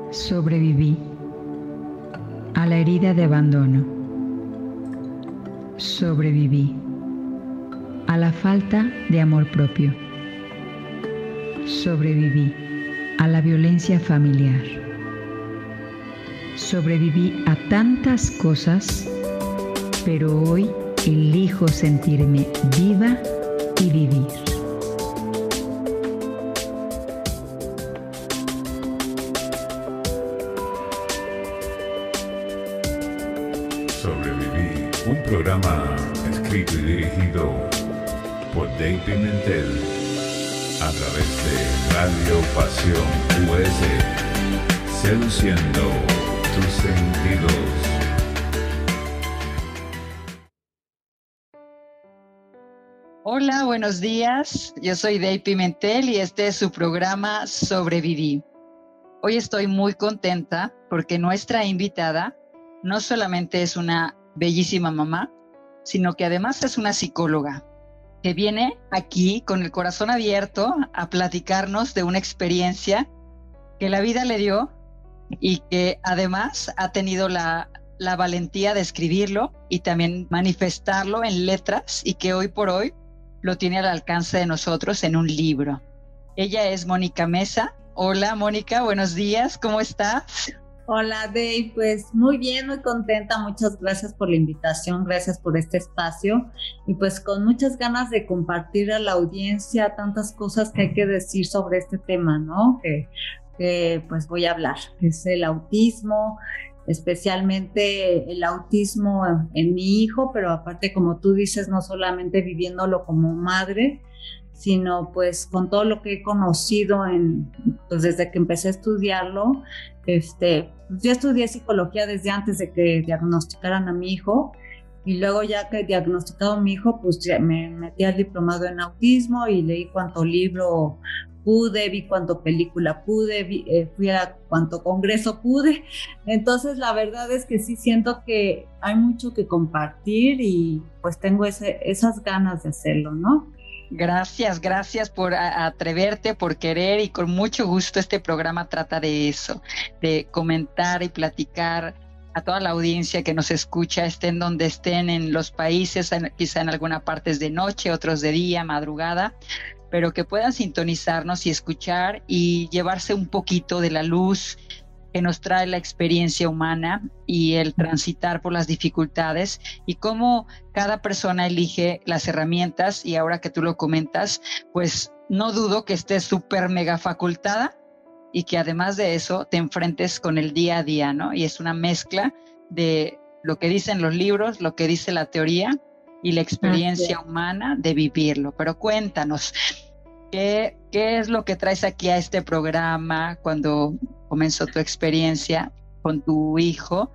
Sobreviví a la herida de abandono. Sobreviví a la falta de amor propio. Sobreviví a la violencia familiar. Sobreviví a tantas cosas, pero hoy elijo sentirme viva y vivir. Sobreviví, un programa escrito y dirigido por Dave Pimentel a través de Radio Pasión US, seduciendo tus sentidos. Hola, buenos días. Yo soy Dave Pimentel y este es su programa Sobreviví. Hoy estoy muy contenta porque nuestra invitada no solamente es una bellísima mamá, sino que además es una psicóloga que viene aquí con el corazón abierto a platicarnos de una experiencia que la vida le dio y que además ha tenido la valentía de escribirlo y también manifestarlo en letras y que hoy por hoy lo tiene al alcance de nosotros en un libro. Ella es Mónica Mesa. Hola Mónica, buenos días, ¿cómo estás? Hola Dave, pues muy bien, muy contenta, muchas gracias por la invitación, gracias por este espacio y pues con muchas ganas de compartir a la audiencia tantas cosas que hay que decir sobre este tema, ¿no? Que pues voy a hablar, es el autismo, especialmente el autismo en mi hijo, pero aparte como tú dices, no solamente viviéndolo como madre, sino pues con todo lo que he conocido pues desde que empecé a estudiarlo. Pues yo estudié psicología desde antes de que diagnosticaran a mi hijo y luego ya que diagnosticado a mi hijo, pues ya me metí al diplomado en autismo y leí cuánto libro pude, vi cuánto película pude, fui a cuánto congreso pude. Entonces la verdad es que sí siento que hay mucho que compartir y pues tengo esas ganas de hacerlo, ¿no? Gracias por atreverte, por querer, y con mucho gusto este programa trata de eso, de comentar y platicar a toda la audiencia que nos escucha, estén donde estén en los países, quizá en alguna parte es de noche, otros de día, madrugada, pero que puedan sintonizarnos y escuchar y llevarse un poquito de la luz que nos trae la experiencia humana y el transitar por las dificultades y cómo cada persona elige las herramientas. Y ahora que tú lo comentas, pues no dudo que estés súper mega facultada y que además de eso te enfrentes con el día a día, ¿no? Y es una mezcla de lo que dicen los libros, lo que dice la teoría y la experiencia humana de vivirlo. Pero cuéntanos, ¿qué es lo que traes aquí a este programa cuando comenzó tu experiencia con tu hijo?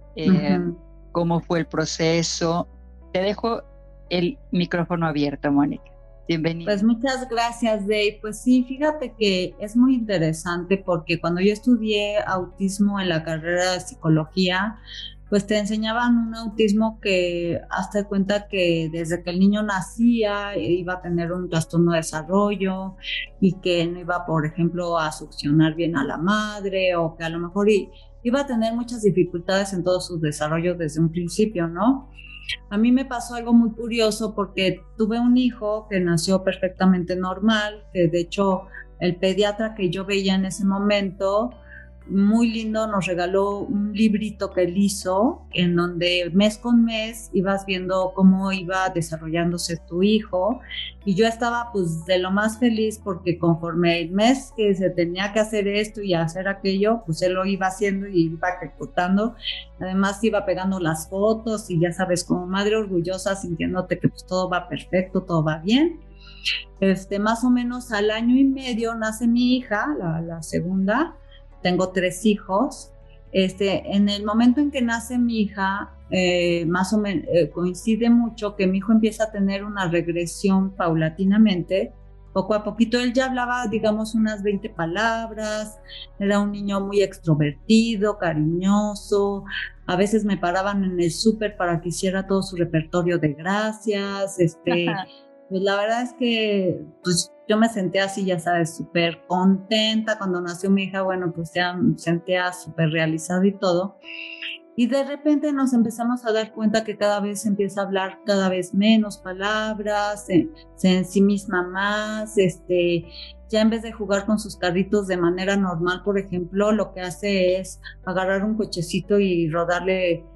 ¿Cómo fue el proceso? Te dejo el micrófono abierto, Mónica. Bienvenida. Pues muchas gracias, Dave. Pues sí, fíjate que es muy interesante porque cuando yo estudié autismo en la carrera de psicología, pues te enseñaban un autismo que hazte cuenta que desde que el niño nacía iba a tener un trastorno de desarrollo y que no iba, por ejemplo, a succionar bien a la madre o que a lo mejor iba a tener muchas dificultades en todo su desarrollo desde un principio, ¿no? A mí me pasó algo muy curioso porque tuve un hijo que nació perfectamente normal, que de hecho el pediatra que yo veía en ese momento, muy lindo, nos regaló un librito que él hizo en donde mes con mes ibas viendo cómo iba desarrollándose tu hijo y yo estaba pues de lo más feliz porque conforme el mes que se tenía que hacer esto y hacer aquello, pues él lo iba haciendo y iba ejecutando. Además iba pegando las fotos y ya sabes, como madre orgullosa, sintiéndote que pues todo va perfecto, todo va bien. Más o menos al año y medio nace mi hija, la segunda. Tengo 3 hijos. En el momento en que nace mi hija, más o menos coincide mucho que mi hijo empieza a tener una regresión paulatinamente. Poco a poquito él ya hablaba, digamos, unas 20 palabras, era un niño muy extrovertido, cariñoso. A veces me paraban en el súper para que hiciera todo su repertorio de gracias. Pues la verdad es que pues yo me sentía así, ya sabes, súper contenta cuando nació mi hija, bueno, pues ya me sentía súper realizada y todo. Y de repente nos empezamos a dar cuenta que cada vez empieza a hablar cada vez menos palabras, se ensimisma más, ya en vez de jugar con sus carritos de manera normal, por ejemplo, lo que hace es agarrar un cochecito y rodar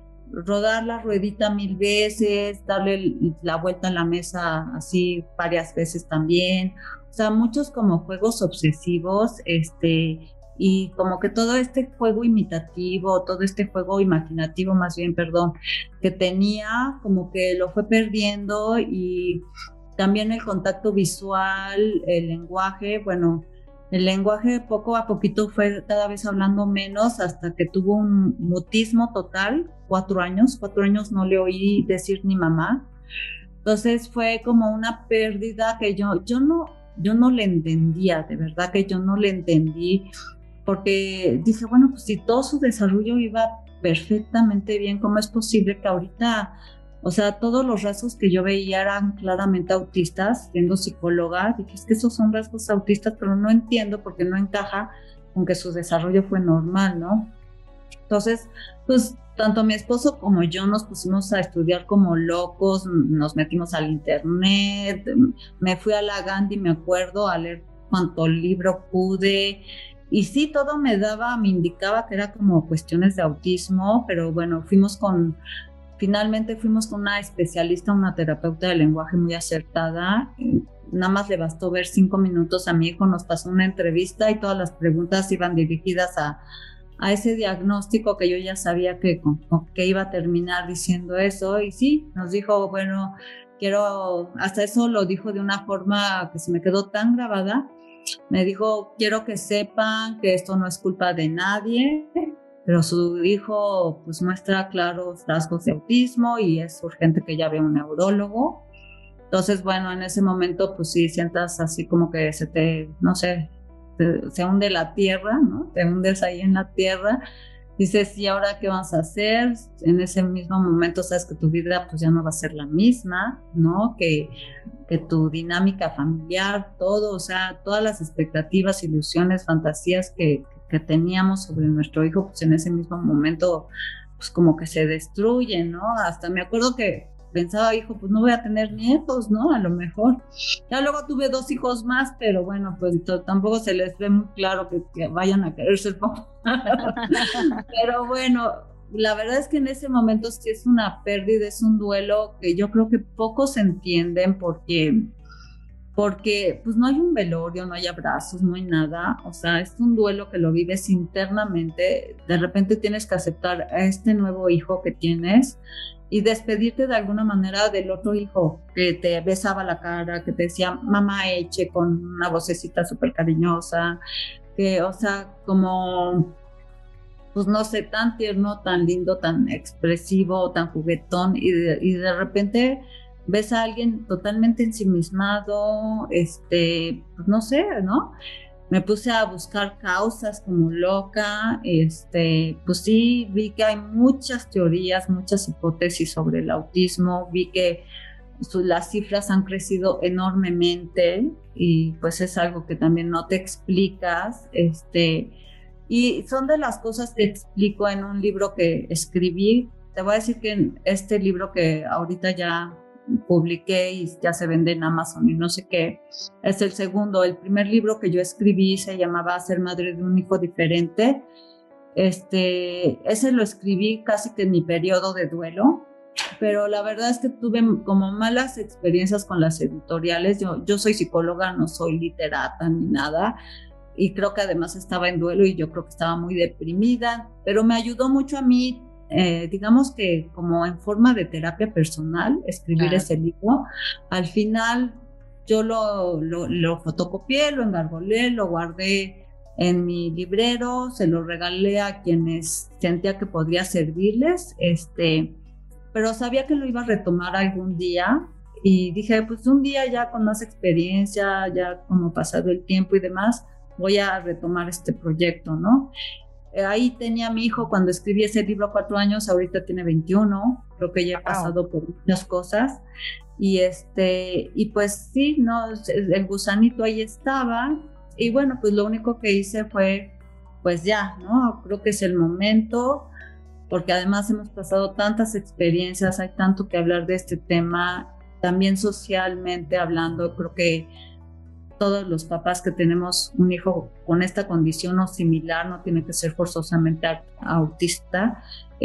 la ruedita 1000 veces, darle la vuelta a la mesa así varias veces también. O sea, muchos como juegos obsesivos, y como que todo este juego imitativo, todo este juego imaginativo más bien, perdón, que tenía, como que lo fue perdiendo, y también el contacto visual, el lenguaje, bueno, el lenguaje poco a poquito fue cada vez hablando menos hasta que tuvo un mutismo total, 4 años no le oí decir ni mamá. Entonces fue como una pérdida que yo no le entendía, de verdad que yo no le entendí, porque dije, bueno, pues si todo su desarrollo iba perfectamente bien, ¿cómo es posible que ahorita, o sea, todos los rasgos que yo veía eran claramente autistas? Siendo psicóloga, dije, es que esos son rasgos autistas, pero no entiendo porque no encaja con que su desarrollo fue normal, ¿no? Entonces, pues tanto mi esposo como yo nos pusimos a estudiar como locos, nos metimos al internet, me fui a la Gandhi, me acuerdo, a leer cuanto libro pude. Y sí, todo me indicaba que era como cuestiones de autismo, pero bueno, finalmente fuimos con una especialista, una terapeuta de lenguaje muy acertada. Nada más le bastó ver 5 minutos a mi hijo, nos pasó una entrevista y todas las preguntas iban dirigidas a ese diagnóstico que yo ya sabía que iba a terminar diciendo eso. Y sí, nos dijo, bueno, hasta eso lo dijo de una forma que se me quedó tan grabada. Me dijo, quiero que sepan que esto no es culpa de nadie, pero su hijo pues muestra claros rasgos de autismo y es urgente que ya vea un neurólogo. Entonces, bueno, en ese momento pues sí sientas así como que se hunde la tierra, ¿no? Te hundes ahí en la tierra. Dices, ¿y ahora qué vas a hacer? En ese mismo momento sabes que tu vida pues ya no va a ser la misma, ¿no? Que tu dinámica familiar, todo, o sea, todas las expectativas, ilusiones, fantasías que teníamos sobre nuestro hijo, pues en ese mismo momento, pues como que se destruyen, ¿no? Hasta me acuerdo que pensaba, hijo, pues no voy a tener nietos, ¿no? A lo mejor. Ya luego tuve 2 hijos más, pero bueno, pues tampoco se les ve muy claro que vayan a querer ser papás. Pero bueno, la verdad es que en ese momento sí es una pérdida, es un duelo que yo creo que pocos entienden porque pues no hay un velorio, no hay abrazos, no hay nada. O sea, es un duelo que lo vives internamente. De repente tienes que aceptar a este nuevo hijo que tienes y despedirte de alguna manera del otro hijo que te besaba la cara, que te decía mamá eche, con una vocecita súper cariñosa, que, o sea, como, pues no sé, tan tierno, tan lindo, tan expresivo, tan juguetón, y de repente ves a alguien totalmente ensimismado, pues no sé, ¿no? Me puse a buscar causas como loca, pues sí, vi que hay muchas teorías, muchas hipótesis sobre el autismo, vi que las cifras han crecido enormemente y pues es algo que también no te explicas, y son de las cosas que explico en un libro que escribí. Te voy a decir que en este libro que ahorita ya publiqué y ya se vende en Amazon y no sé qué, es el segundo. El primer libro que yo escribí se llamaba Ser madre de un hijo diferente. Ese lo escribí casi que en mi periodo de duelo, pero la verdad es que tuve como malas experiencias con las editoriales. Yo soy psicóloga, no soy literata ni nada, y creo que además estaba en duelo y yo creo que estaba muy deprimida, pero me ayudó mucho a mí, digamos que como en forma de terapia personal, escribir ese libro. Al final yo lo fotocopié, lo engargolé, lo guardé en mi librero, se lo regalé a quienes sentía que podría servirles, pero sabía que lo iba a retomar algún día y dije, pues un día ya con más experiencia, ya como pasado el tiempo y demás, voy a retomar este proyecto, ¿no? Ahí tenía a mi hijo cuando escribí ese libro 4 años, ahorita tiene 21, creo que ya he pasado por muchas cosas y pues sí, no, el gusanito ahí estaba y bueno, pues lo único que hice fue pues ya, ¿no? Creo que es el momento, porque además hemos pasado tantas experiencias, hay tanto que hablar de este tema, también socialmente hablando, creo que todos los papás que tenemos un hijo con esta condición o similar, no tiene que ser forzosamente autista,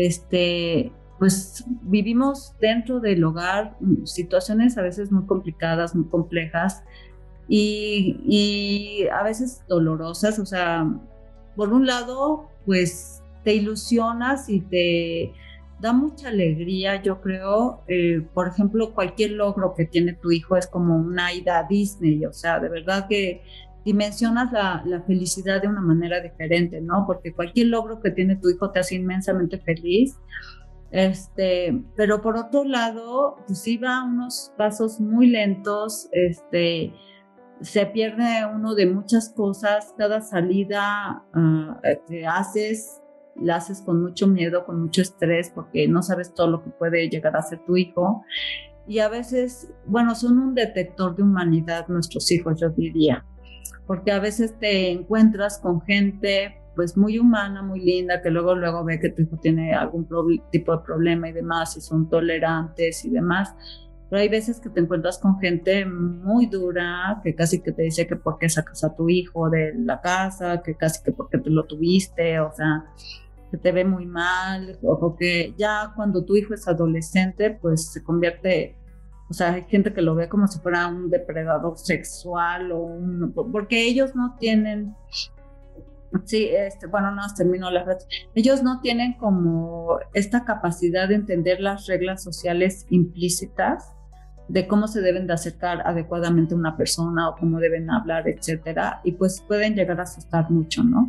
pues vivimos dentro del hogar situaciones a veces muy complicadas, muy complejas y a veces dolorosas, o sea, por un lado, pues te ilusionas y te da mucha alegría, yo creo. Por ejemplo, cualquier logro que tiene tu hijo es como una ida a Disney, o sea, de verdad que dimensionas la felicidad de una manera diferente, ¿no? Porque cualquier logro que tiene tu hijo te hace inmensamente feliz. Pero por otro lado, pues iba a unos pasos muy lentos, se pierde uno de muchas cosas, cada salida que haces, la haces con mucho miedo, con mucho estrés, porque no sabes todo lo que puede llegar a ser tu hijo. Y a veces, bueno, son un detector de humanidad nuestros hijos, yo diría, porque a veces te encuentras con gente pues muy humana, muy linda, que luego ve que tu hijo tiene algún tipo de problema y demás, y son tolerantes y demás. Pero hay veces que te encuentras con gente muy dura, que casi que te dice que por qué sacas a tu hijo de la casa, que casi que porque tú lo tuviste, o sea, que te ve muy mal, o que ya cuando tu hijo es adolescente, pues se convierte, o sea, hay gente que lo ve como si fuera un depredador sexual porque ellos no tienen, sí, bueno, no, termino la frase. Ellos no tienen como esta capacidad de entender las reglas sociales implícitas de cómo se deben de acercar adecuadamente a una persona o cómo deben hablar, etcétera, y pues pueden llegar a asustar mucho, ¿no?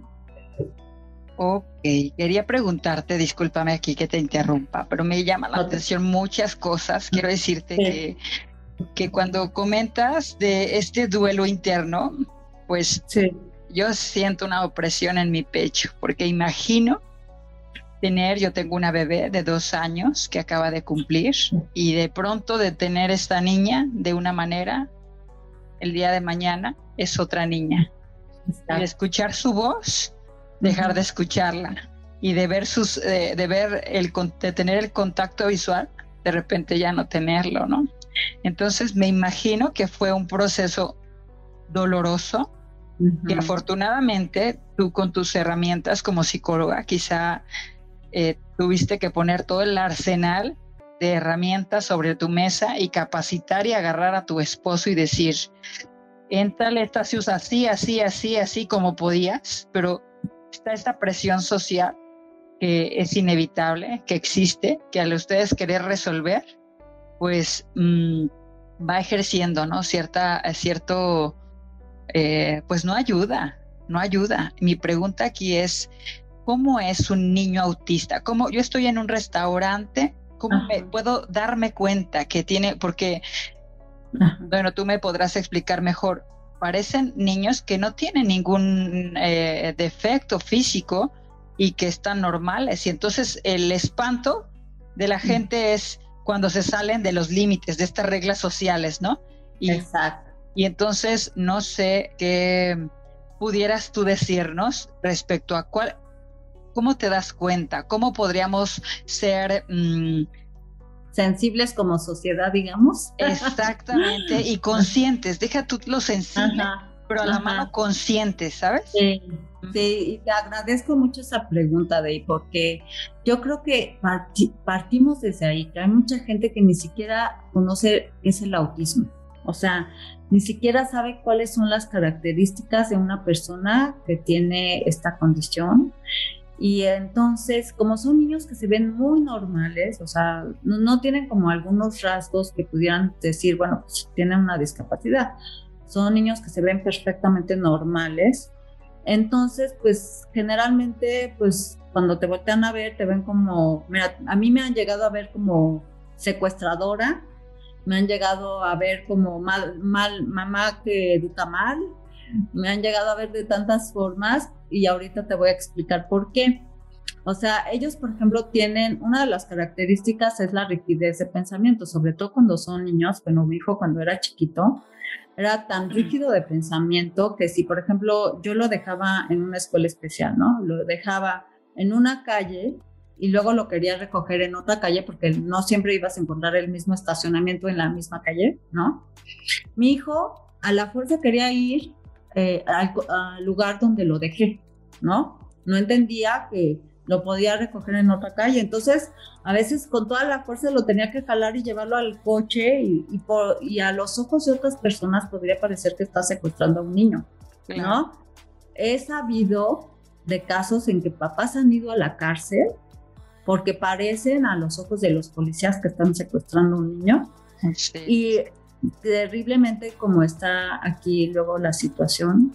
Ok, quería preguntarte, discúlpame aquí que te interrumpa, pero me llama la atención muchas cosas. Quiero decirte que cuando comentas de este duelo interno, pues yo siento una opresión en mi pecho, porque imagino yo tengo una bebé de 2 años que acaba de cumplir, y de pronto de tener esta niña de una manera, el día de mañana es otra niña. Y de escuchar su voz, dejar de escucharla, y de ver de tener el contacto visual, de repente ya no tenerlo, ¿no? Entonces me imagino que fue un proceso doloroso, que afortunadamente tú con tus herramientas como psicóloga quizá tuviste que poner todo el arsenal de herramientas sobre tu mesa y capacitar y agarrar a tu esposo y decir, éntrale, esta se usa así como podías, pero está esta presión social que es inevitable, que existe, que al ustedes querer resolver, pues va ejerciendo, ¿no? Cierto, pues no ayuda. Mi pregunta aquí es, ¿cómo es un niño autista? ¿Cómo yo estoy en un restaurante? ¿Cómo puedo darme cuenta que tiene? Porque, bueno, tú me podrás explicar mejor. Parecen niños que no tienen ningún defecto físico y que están normales. Y entonces el espanto de la gente es cuando se salen de los límites de estas reglas sociales, ¿no? Exacto. Y entonces no sé qué pudieras tú decirnos respecto a ¿cómo te das cuenta? ¿Cómo podríamos ser sensibles como sociedad, digamos? Exactamente, y conscientes. Deja tú lo sensible, pero a la mano conscientes, ¿sabes? Sí, y te agradezco mucho esa pregunta, Dey, porque yo creo que partimos desde ahí, que hay mucha gente que ni siquiera conoce qué es el autismo. O sea, ni siquiera sabe cuáles son las características de una persona que tiene esta condición. Y entonces, como son niños que se ven muy normales, o sea, no tienen como algunos rasgos que pudieran decir, bueno, pues tienen una discapacidad. Son niños que se ven perfectamente normales. Entonces, pues generalmente, pues cuando te voltean a ver, te ven como, mira, a mí me han llegado a ver como secuestradora, me han llegado a ver como mamá que educa mal, me han llegado a ver de tantas formas y ahorita te voy a explicar por qué. O sea, ellos, por ejemplo, tienen, una de las características es la rigidez de pensamiento, sobre todo cuando son niños. Bueno, mi hijo cuando era chiquito era tan rígido de pensamiento que si, por ejemplo, yo lo dejaba en una escuela especial, ¿no? Lo dejaba en una calle y luego lo quería recoger en otra calle porque no siempre ibas a encontrar el mismo estacionamiento en la misma calle, ¿no? Mi hijo a la fuerza quería ir al lugar donde lo dejé, ¿no? No entendía que lo podía recoger en otra calle, entonces a veces con toda la fuerza lo tenía que jalar y llevarlo al coche y a los ojos de otras personas podría parecer que está secuestrando a un niño, ¿no? Claro. He sabido de casos en que papás han ido a la cárcel porque parecen a los ojos de los policías que están secuestrando a un niño. Sí. Y terriblemente como está aquí luego la situación,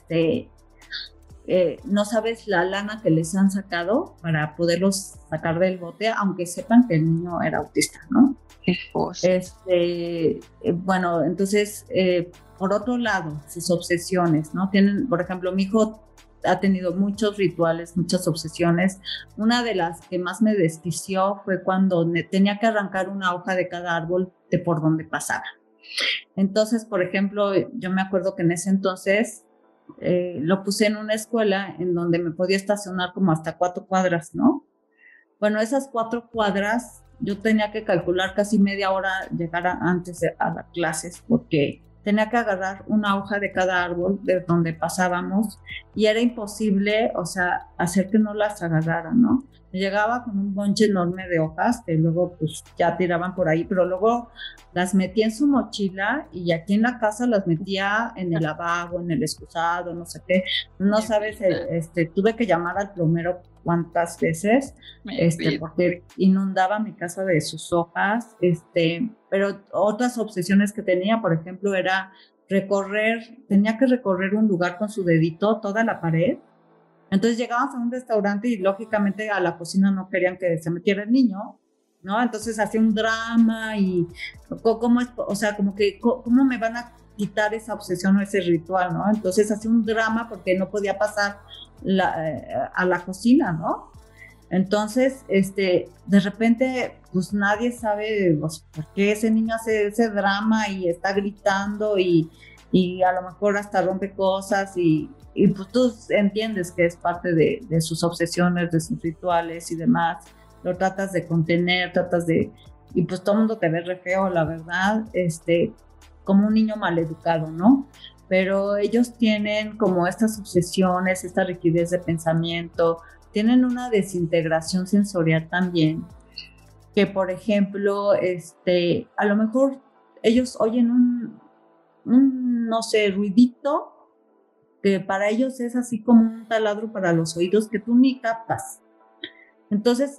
no sabes la lana que les han sacado para poderlos sacar del bote, aunque sepan que el niño era autista, ¿no? Bueno, entonces, por otro lado, sus obsesiones, ¿no? Tienen, por ejemplo, mi hijo ha tenido muchos rituales, muchas obsesiones. Una de las que más me desquició fue cuando tenía que arrancar una hoja de cada árbol de por donde pasaba. Entonces, por ejemplo, yo me acuerdo que en ese entonces lo puse en una escuela en donde me podía estacionar como hasta 4 cuadras, ¿no? Bueno, esas 4 cuadras yo tenía que calcular casi media hora llegar antes a las clases porque tenía que agarrar una hoja de cada árbol de donde pasábamos y era imposible, o sea, hacer que no las agarraran, ¿no? Llegaba con un bonche enorme de hojas que luego pues ya tiraban por ahí, pero luego las metía en su mochila y aquí en la casa las metía en el lavabo, en el excusado, no sé qué. No sabes, tuve que llamar al plomero cuántas veces, porque inundaba mi casa de sus hojas, pero otras obsesiones que tenía, por ejemplo, era tenía que recorrer un lugar con su dedito, toda la pared. Entonces llegábamos a un restaurante y lógicamente a la cocina no querían que se metiera el niño, ¿no? Entonces hacía un drama y ¿cómo me van a quitar esa obsesión o ese ritual, ¿no? Entonces hacía un drama porque no podía pasar a la cocina, ¿no? Entonces, de repente, pues nadie sabe por qué ese niño hace ese drama y está gritando y a lo mejor hasta rompe cosas y pues tú entiendes que es parte de sus obsesiones, de sus rituales y demás. Lo tratas de contener, y pues todo el mundo te ve re feo, la verdad, como un niño maleducado, ¿no? Pero ellos tienen como estas obsesiones, esta rigidez de pensamiento, tienen una desintegración sensorial también, que por ejemplo, a lo mejor ellos oyen un no sé, ruidito, que para ellos es así como un taladro para los oídos que tú ni captas. Entonces,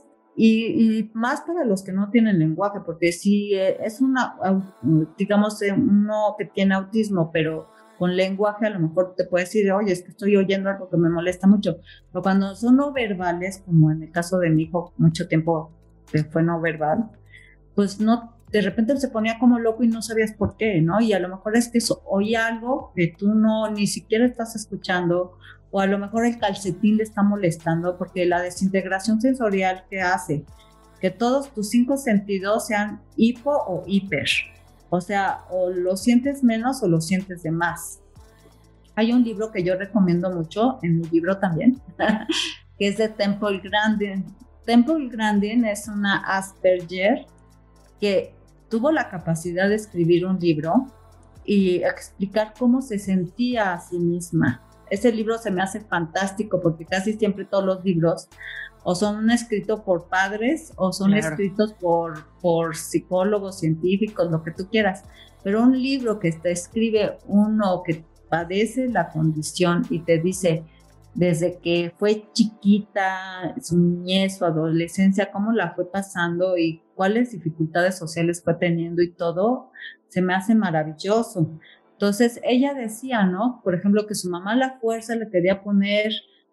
y más para los que no tienen lenguaje, porque si es digamos, uno que tiene autismo, pero con lenguaje a lo mejor te puede decir, oye, es que estoy oyendo algo que me molesta mucho. Pero cuando son no verbales, como en el caso de mi hijo, mucho tiempo que fue no verbal, pues no, de repente se ponía como loco y no sabías por qué, ¿no? Y a lo mejor es que oía algo que tú ni siquiera estás escuchando, o a lo mejor el calcetín le está molestando, porque la desintegración sensorial que hace que todos tus 5 sentidos sean hipo o hiper, o sea, o lo sientes menos o lo sientes de más. Hay un libro que yo recomiendo mucho, en mi libro también, que es de Temple Grandin. Temple Grandin es una Asperger que tuvo la capacidad de escribir un libro y explicar cómo se sentía a sí misma. Ese libro se me hace fantástico porque casi siempre todos los libros o son escritos por padres o son escritos por psicólogos, científicos, lo que tú quieras. Pero un libro que te escribe uno que padece la condición y te dice desde que fue chiquita, su niñez, su adolescencia, cómo la fue pasando y cuáles dificultades sociales fue teniendo y todo, se me hace maravilloso. Entonces ella decía, ¿no? Por ejemplo, que su mamá a la fuerza le quería poner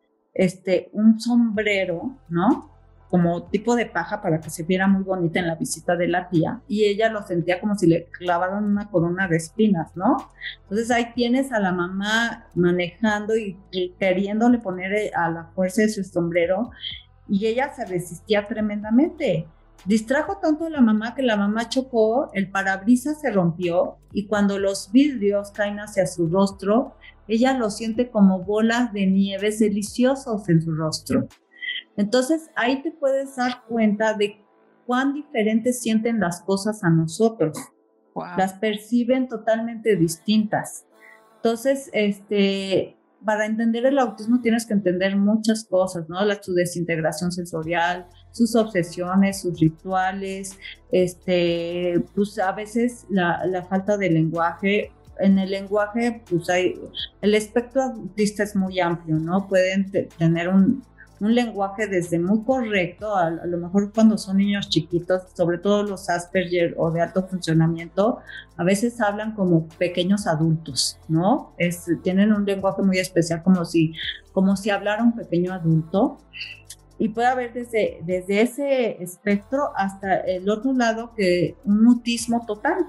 un sombrero, ¿no? Como tipo de paja para que se viera muy bonita en la visita de la tía, y ella lo sentía como si le clavaran una corona de espinas, ¿no? Entonces ahí tienes a la mamá manejando y queriéndole poner a la fuerza de su sombrero, y ella se resistía tremendamente. Distrajo tanto a la mamá que la mamá chocó, el parabrisas se rompió y cuando los vidrios caen hacia su rostro, ella lo siente como bolas de nieves deliciosos en su rostro. Entonces ahí te puedes dar cuenta de cuán diferentes sienten las cosas a nosotros. Wow. Las perciben totalmente distintas. Entonces, para entender el autismo tienes que entender muchas cosas, ¿no? Su desintegración sensorial, sus obsesiones, sus rituales, pues a veces la falta de lenguaje. En el lenguaje, pues el espectro autista es muy amplio, ¿no? Pueden tener un lenguaje desde muy correcto, a lo mejor cuando son niños chiquitos, sobre todo los Asperger o de alto funcionamiento, a veces hablan como pequeños adultos, ¿no? Tienen un lenguaje muy especial, como si hablara un pequeño adulto. Y puede haber desde ese espectro hasta el otro lado, que un mutismo total.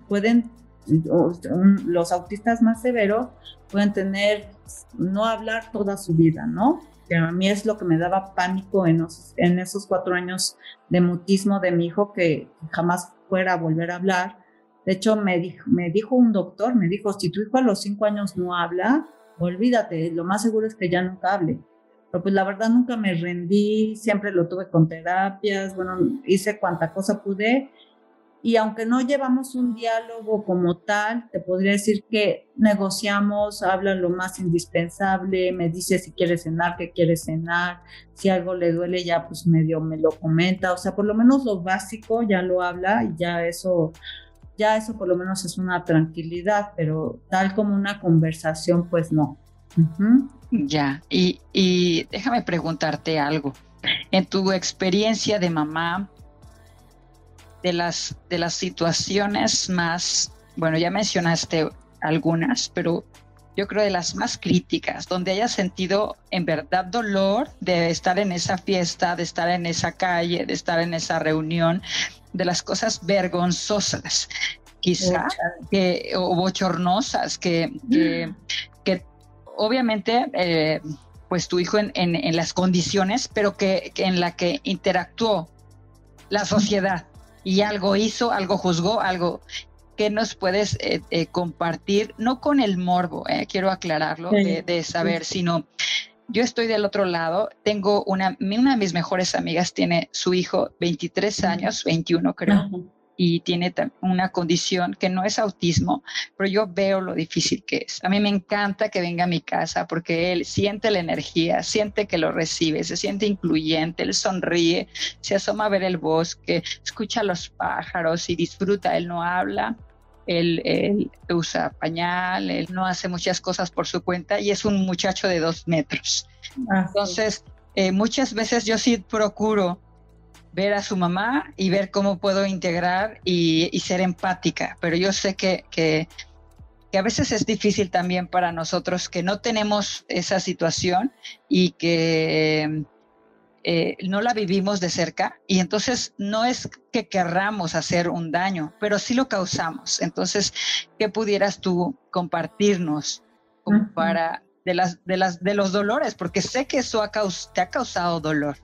Los autistas más severos pueden no hablar toda su vida, ¿no? Que a mí es lo que me daba pánico en esos 4 años de mutismo de mi hijo, que jamás fuera a volver a hablar. De hecho, me dijo un doctor, si tu hijo a los 5 años no habla, olvídate, lo más seguro es que ya nunca hable. Pero pues la verdad nunca me rendí, siempre lo tuve con terapias, hice cuanta cosa pude. Y aunque no llevamos un diálogo como tal, te podría decir que negociamos, habla lo más indispensable, me dice si quiere cenar, qué quiere cenar, si algo le duele ya pues medio me lo comenta, o sea, por lo menos lo básico ya lo habla y ya eso por lo menos es una tranquilidad, pero tal como una conversación pues no. Uh-huh. Ya, y déjame preguntarte algo. En tu experiencia de mamá, de las situaciones más, bueno, ya mencionaste algunas, pero yo creo de las más críticas, donde hayas sentido en verdad dolor de estar en esa fiesta, de estar en esa calle, de estar en esa reunión, de las cosas vergonzosas, quizá, o bochornosas, que obviamente, pues tu hijo en las condiciones, pero que en la que interactuó la sociedad. Y algo hizo, algo juzgó, algo que nos puedes compartir, no con el morbo, quiero aclararlo, de saber, sino yo estoy del otro lado, tengo una de mis mejores amigas tiene su hijo, 23 años, 21 creo, y tiene una condición que no es autismo, pero yo veo lo difícil que es. A mí me encanta que venga a mi casa porque él siente la energía, siente que lo recibe, se siente incluyente, él sonríe, se asoma a ver el bosque, escucha a los pájaros y disfruta. Él no habla, él usa pañal, él no hace muchas cosas por su cuenta y es un muchacho de 2 metros. Entonces, muchas veces yo sí procuro ver a su mamá y ver cómo puedo integrar y ser empática, pero yo sé que a veces es difícil también para nosotros que no tenemos esa situación y que no la vivimos de cerca, y entonces no es que querramos hacer un daño, pero sí lo causamos. Entonces, ¿qué pudieras tú compartirnos como para de los dolores? Porque sé que eso te ha causado dolor.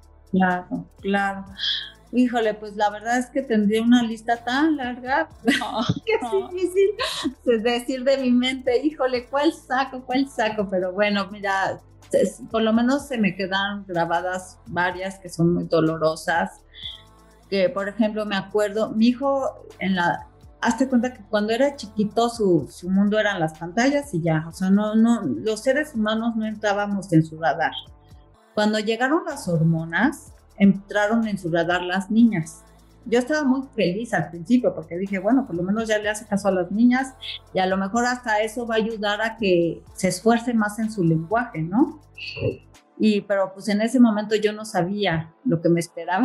Claro. Híjole, pues la verdad es que tendría una lista tan larga que es difícil decir de mi mente, híjole, ¿cuál saco? Pero bueno, mira, por lo menos se me quedan grabadas varias que son muy dolorosas. Que, por ejemplo, me acuerdo, mi hijo hazte cuenta que cuando era chiquito su mundo eran las pantallas y ya, o sea, no, los seres humanos no entrábamos en su radar. Cuando llegaron las hormonas, entraron en su radar las niñas. Yo estaba muy feliz al principio porque dije, bueno, por lo menos ya le hace caso a las niñas y a lo mejor hasta eso va a ayudar a que se esfuerce más en su lenguaje, ¿no? Pero pues en ese momento yo no sabía lo que me esperaba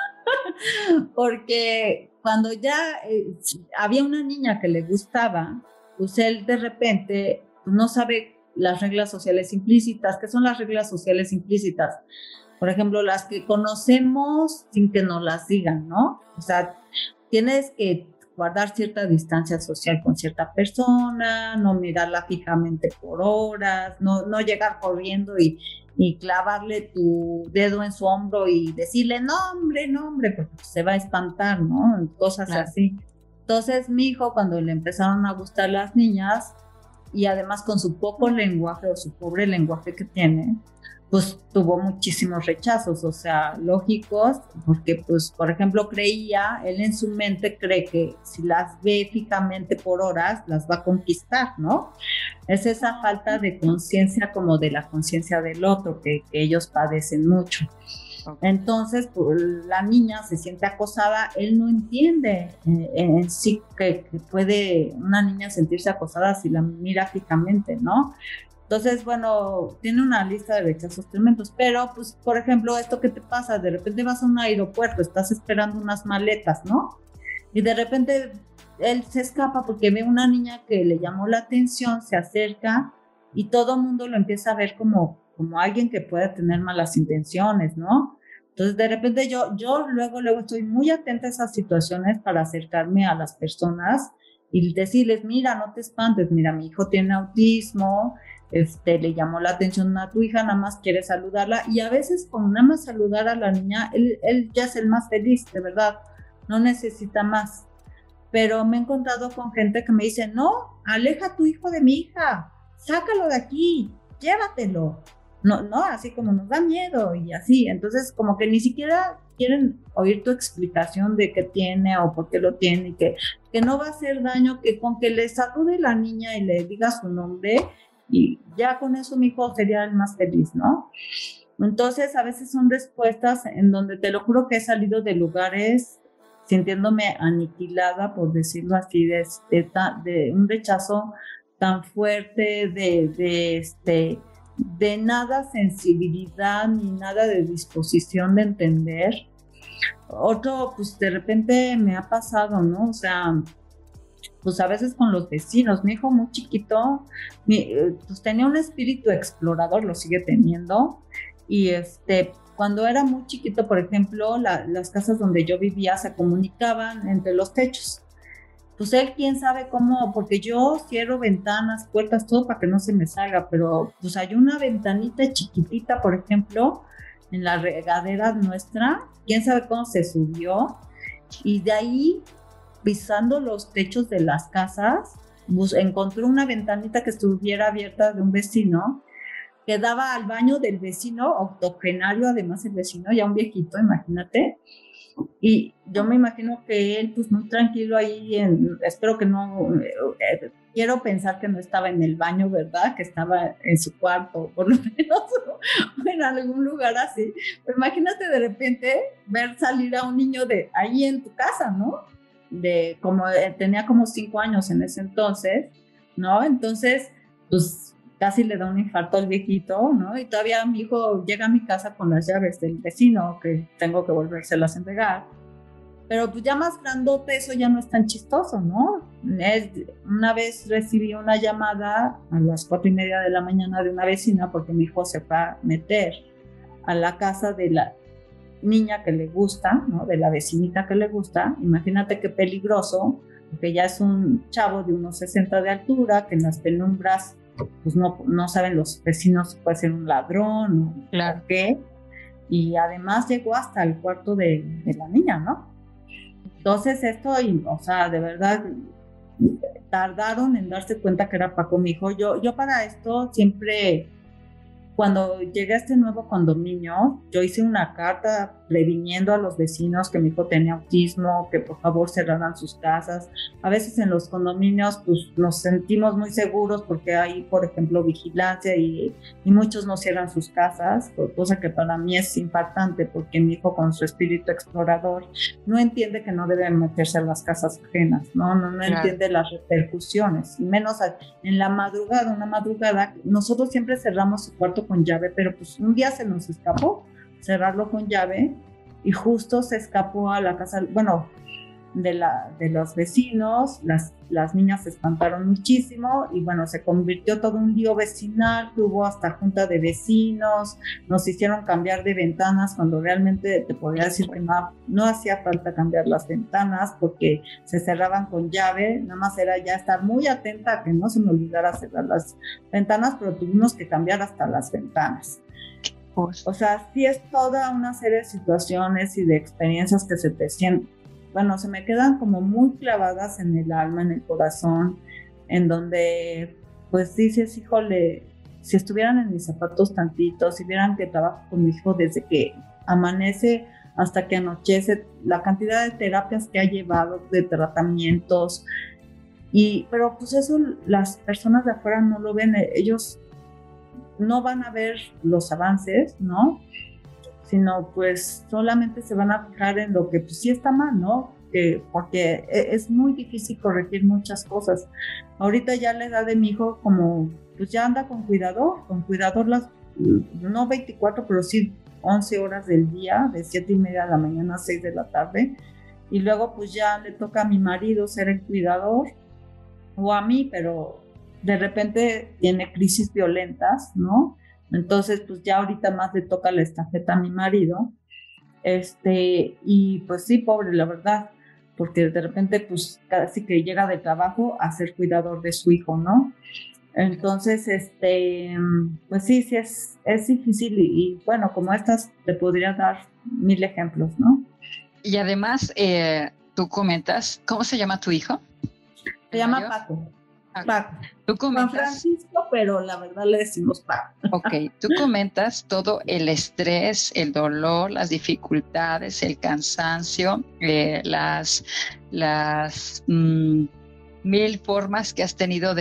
porque cuando ya había una niña que le gustaba, pues él de repente no sabe las reglas sociales implícitas. ¿Qué son las reglas sociales implícitas? Por ejemplo, las que conocemos sin que nos las digan, ¿no? O sea, tienes que guardar cierta distancia social con cierta persona, no mirarla fijamente por horas, no llegar corriendo y clavarle tu dedo en su hombro y decirle no hombre, porque se va a espantar, ¿no? Cosas claro. Así. Entonces mi hijo, cuando le empezaron a gustar las niñas, y además con su poco lenguaje o su pobre lenguaje que tiene, pues tuvo muchísimos rechazos, o sea, lógicos, porque pues, por ejemplo, él en su mente cree que si las ve fijamente por horas, las va a conquistar, ¿no? Es esa falta de conciencia como de la conciencia del otro que ellos padecen mucho. Entonces, pues, la niña se siente acosada, él no entiende en sí que puede una niña sentirse acosada si la mira fijamente, ¿no? Entonces, bueno, tiene una lista de rechazos tremendos, pero pues, por ejemplo, esto que te pasa, de repente vas a un aeropuerto, estás esperando unas maletas, ¿no? Y de repente él se escapa porque ve una niña que le llamó la atención, se acerca y todo el mundo lo empieza a ver como alguien que puede tener malas intenciones, ¿no? Entonces, de repente yo luego estoy muy atenta a esas situaciones para acercarme a las personas y decirles, mira, no te espantes, mira, mi hijo tiene autismo, le llamó la atención a tu hija, nada más quiere saludarla, y a veces con nada más saludar a la niña, él ya es el más feliz, de verdad, no necesita más. Pero me he encontrado con gente que me dice, no, aleja a tu hijo de mi hija, sácalo de aquí, llévatelo. No, así como nos da miedo y así. Entonces, como que ni siquiera quieren oír tu explicación de qué tiene o por qué lo tiene y que no va a hacer daño, que con que le salude la niña y le diga su nombre y ya con eso mi hijo sería el más feliz, ¿no? Entonces, a veces son respuestas en donde te lo juro que he salido de lugares sintiéndome aniquilada, por decirlo así, de un rechazo tan fuerte, de nada sensibilidad ni nada de disposición de entender. Otro, pues de repente me ha pasado, ¿no? O sea, pues a veces con los vecinos, mi hijo muy chiquito, pues tenía un espíritu explorador, lo sigue teniendo, y cuando era muy chiquito, por ejemplo, las casas donde yo vivía se comunicaban entre los techos. Pues él quién sabe cómo, porque yo cierro ventanas, puertas, todo para que no se me salga, pero pues hay una ventanita chiquitita, por ejemplo, en la regadera nuestra, quién sabe cómo se subió, y de ahí, pisando los techos de las casas, pues encontró una ventanita que estuviera abierta de un vecino, que daba al baño del vecino, octogenario, además el vecino, ya un viejito, imagínate. Y yo me imagino que él, pues muy tranquilo ahí, espero que no, quiero pensar que no estaba en el baño, ¿verdad? Que estaba en su cuarto, por lo menos, o en algún lugar así. Pero imagínate de repente ver salir a un niño de ahí en tu casa, ¿no? Tenía como 5 años en ese entonces, ¿no? Entonces, pues casi le da un infarto al viejito, ¿no? Y todavía mi hijo llega a mi casa con las llaves del vecino, que tengo que volvérselas a entregar. Pero pues ya más grandote, eso ya no es tan chistoso, ¿no? Una vez recibí una llamada a las 4:30 de la mañana de una vecina porque mi hijo se va a meter a la casa de la niña que le gusta, ¿no? De la vecinita que le gusta. Imagínate qué peligroso, porque ya es un chavo de unos 60 de altura, que en las penumbras pues no saben los vecinos si puede ser un ladrón claro. o qué, y además llegó hasta el cuarto de la niña, ¿no? Entonces esto, o sea, de verdad tardaron en darse cuenta que era Paco mi hijo. Yo para esto siempre, cuando llegué a este nuevo condominio, yo hice una carta previniendo a los vecinos que mi hijo tenía autismo, que por favor cerraran sus casas. A veces en los condominios pues nos sentimos muy seguros porque hay, por ejemplo, vigilancia y muchos no cierran sus casas, cosa que para mí es impactante porque mi hijo con su espíritu explorador no entiende que no debe meterse a las casas ajenas, no claro. Entiende las repercusiones, y menos en la madrugada, una madrugada, nosotros siempre cerramos su cuarto con llave, pero pues un día se nos escapó cerrarlo con llave y justo se escapó a la casa, bueno, de los vecinos. Las niñas se espantaron muchísimo y bueno, se convirtió todo un lío vecinal, hubo hasta junta de vecinos, nos hicieron cambiar de ventanas cuando realmente te podría decir que no hacía falta cambiar las ventanas porque se cerraban con llave, nada más era ya estar muy atenta a que no se me olvidara cerrar las ventanas, pero tuvimos que cambiar hasta las ventanas. O sea, sí es toda una serie de situaciones y de experiencias que se me quedan como muy clavadas en el alma, en el corazón, en donde pues dices, híjole, si estuvieran en mis zapatos tantito, si vieran que trabajo con mi hijo desde que amanece hasta que anochece, la cantidad de terapias que ha llevado, de tratamientos, pero pues eso las personas de afuera no lo ven, ellos no van a ver los avances, ¿no? Sino pues solamente se van a fijar en lo que pues sí está mal, ¿no? Porque es muy difícil corregir muchas cosas. Ahorita ya la edad de mi hijo como pues ya anda con cuidador no 24, pero sí 11 horas del día, de 7:30 de la mañana a 6 de la tarde, y luego pues ya le toca a mi marido ser el cuidador, o a mí, pero de repente tiene crisis violentas, ¿no? Entonces, pues ya ahorita más le toca la estafeta a mi marido. Y pues sí, pobre, la verdad, porque de repente, pues casi que llega de trabajo a ser cuidador de su hijo, ¿no? Entonces, pues sí es difícil y bueno, como estas te podría dar 1000 ejemplos, ¿no? Y además, tú comentas, ¿cómo se llama tu hijo? Se llama Paco. Paco. Tú comentas, Juan Francisco, pero la verdad le decimos Paco. Ok, tú comentas todo el estrés, el dolor, las dificultades, el cansancio, las 1000 formas que has tenido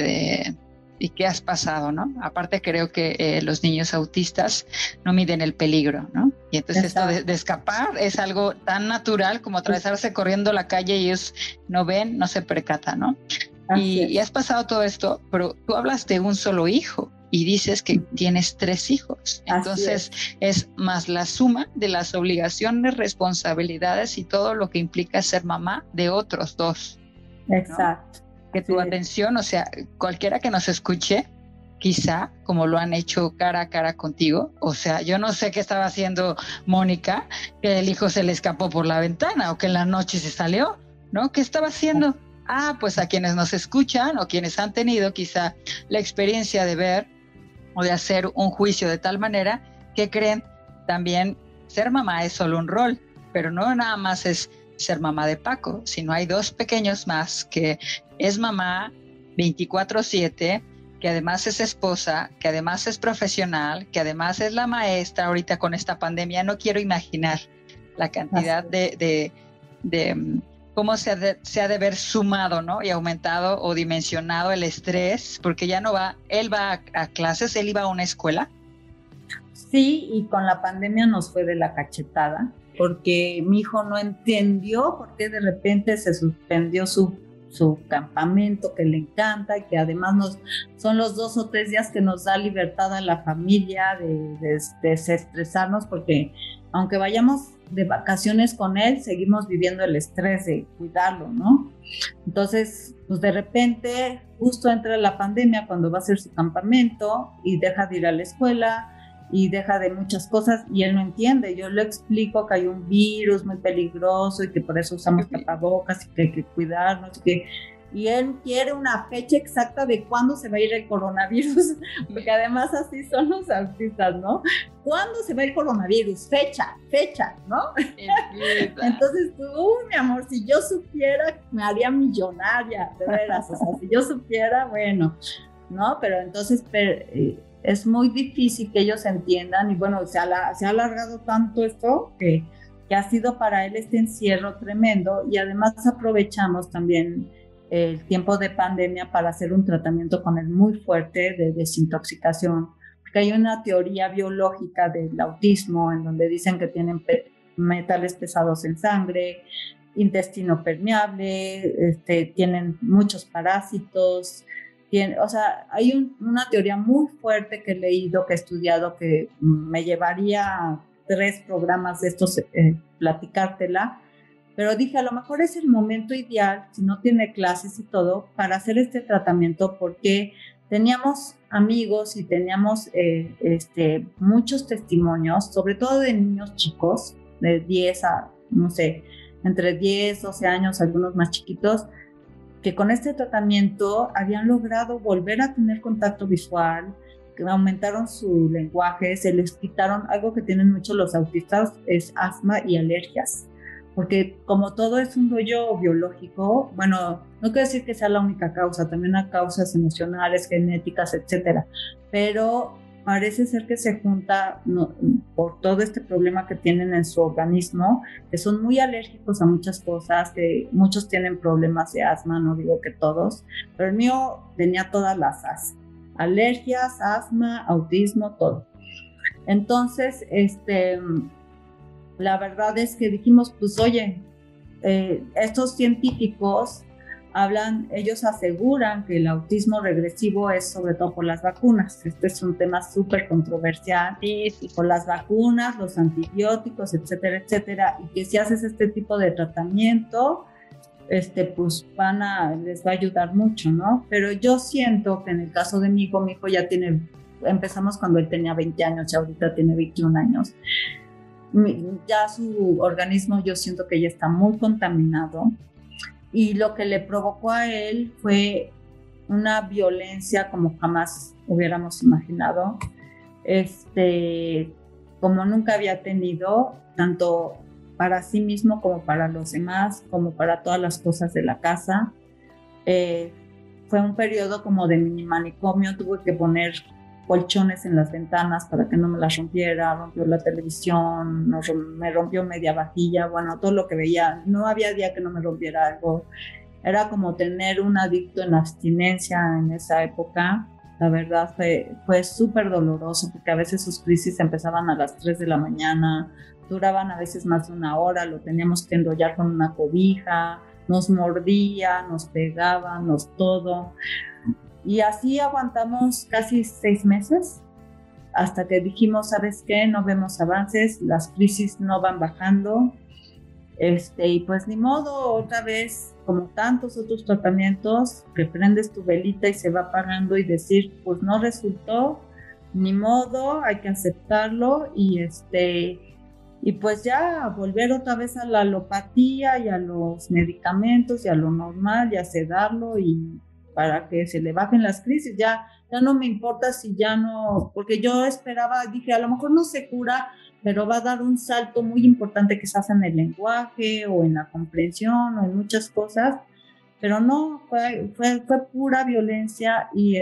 y que has pasado, ¿no? Aparte creo que los niños autistas no miden el peligro, ¿no? Y entonces Exacto. Esto de escapar es algo tan natural como atravesarse corriendo la calle y ellos no ven, no se percatan, ¿no? Y has pasado todo esto, pero tú hablas de un solo hijo y dices que tienes 3 hijos. Entonces es más la suma de las obligaciones, responsabilidades y todo lo que implica ser mamá de otros 2. Exacto. ¿No? Que tu atención, o sea, cualquiera que nos escuche, quizá como lo han hecho cara a cara contigo, o sea, yo no sé qué estaba haciendo Mónica, que el hijo se le escapó por la ventana o que en la noche se salió, ¿no? ¿Qué estaba haciendo? Pues a quienes nos escuchan o quienes han tenido quizá la experiencia de ver o de hacer un juicio de tal manera que creen también ser mamá es solo un rol, pero no nada más es ser mamá de Paco, sino hay 2 pequeños más que es mamá 24/7, que además es esposa, que además es profesional, que además es la maestra ahorita con esta pandemia. No quiero imaginar la cantidad de cómo se ha de haber sumado, ¿no? Y aumentado o dimensionado el estrés, porque ya no va, él va a clases, él iba a una escuela. Sí, y con la pandemia nos fue de la cachetada, porque mi hijo no entendió por qué de repente se suspendió su campamento que le encanta y que además son los 2 o 3 días que nos da libertad a la familia de desestresarnos, porque aunque vayamos de vacaciones con él, seguimos viviendo el estrés de cuidarlo, ¿no? Entonces, pues de repente, justo entra la pandemia cuando va a hacer su campamento y deja de ir a la escuela y deja de muchas cosas y él no entiende. Yo le explico que hay un virus muy peligroso y que por eso usamos tapabocas y que hay que cuidarnos y él quiere una fecha exacta de cuándo se va a ir el coronavirus, porque además así son los autistas, ¿no? ¿Cuándo se va el coronavirus? Fecha, ¿no? Entonces tú, mi amor, si yo supiera, me haría millonaria, de veras, o sea, si yo supiera, bueno, ¿no? Pero entonces es muy difícil que ellos entiendan y bueno, se ha alargado tanto esto que ha sido para él este encierro tremendo y además aprovechamos también el tiempo de pandemia para hacer un tratamiento con él muy fuerte de desintoxicación, porque hay una teoría biológica del autismo en donde dicen que tienen metales pesados en sangre, intestino permeable, tienen muchos parásitos, o sea, hay una teoría muy fuerte que he leído, que he estudiado, que me llevaría 3 programas de estos platicártela, pero dije, a lo mejor es el momento ideal, si no tiene clases y todo, para hacer este tratamiento, porque teníamos amigos y teníamos muchos testimonios, sobre todo de niños chicos, de 10 a, no sé, entre 10, 12 años, algunos más chiquitos, que con este tratamiento habían logrado volver a tener contacto visual, que aumentaron su lenguaje, se les quitaron algo que tienen mucho los autistas, es asma y alergias. Porque como todo es un rollo biológico, bueno, no quiero decir que sea la única causa, también hay causas emocionales, genéticas, etcétera, pero parece ser que se junta por todo este problema que tienen en su organismo, que son muy alérgicos a muchas cosas, que muchos tienen problemas de asma, no digo que todos, pero el mío tenía todas las As, alergias, asma, autismo, todo. Entonces, la verdad es que dijimos, pues oye, estos científicos ellos aseguran que el autismo regresivo es sobre todo por las vacunas. Este es un tema súper controversial, sí. Por las vacunas, los antibióticos, etcétera, etcétera, y que si haces este tipo de tratamiento, pues les va a ayudar mucho, ¿no? Pero yo siento que en el caso de mi hijo ya empezamos cuando él tenía 20 años y ahorita tiene 21 años. Ya su organismo yo siento que ya está muy contaminado y lo que le provocó a él fue una violencia como jamás hubiéramos imaginado, como nunca había tenido, tanto para sí mismo como para los demás, como para todas las cosas de la casa. Fue un periodo como de mini manicomio, tuve que poner colchones en las ventanas para que no me las rompiera, rompió la televisión, me rompió media vajilla, bueno, todo lo que veía, no había día que no me rompiera algo. Era como tener un adicto en abstinencia en esa época. La verdad fue súper doloroso porque a veces sus crisis empezaban a las 3 de la mañana, duraban a veces más de una hora, lo teníamos que enrollar con una cobija, nos mordía, nos pegaba, todo. Y así aguantamos casi 6 meses hasta que dijimos, ¿sabes qué? No vemos avances, las crisis no van bajando. Y pues ni modo, otra vez, como tantos otros tratamientos, que prendes tu velita y se va apagando y decir, pues no resultó, ni modo, hay que aceptarlo y pues ya volver otra vez a la alopatía y a los medicamentos y a lo normal y a sedarlo y para que se le bajen las crisis. Ya no me importa si ya no, porque yo esperaba, dije, a lo mejor no se cura, pero va a dar un salto muy importante quizás en el lenguaje o en la comprensión o en muchas cosas, pero no, fue pura violencia y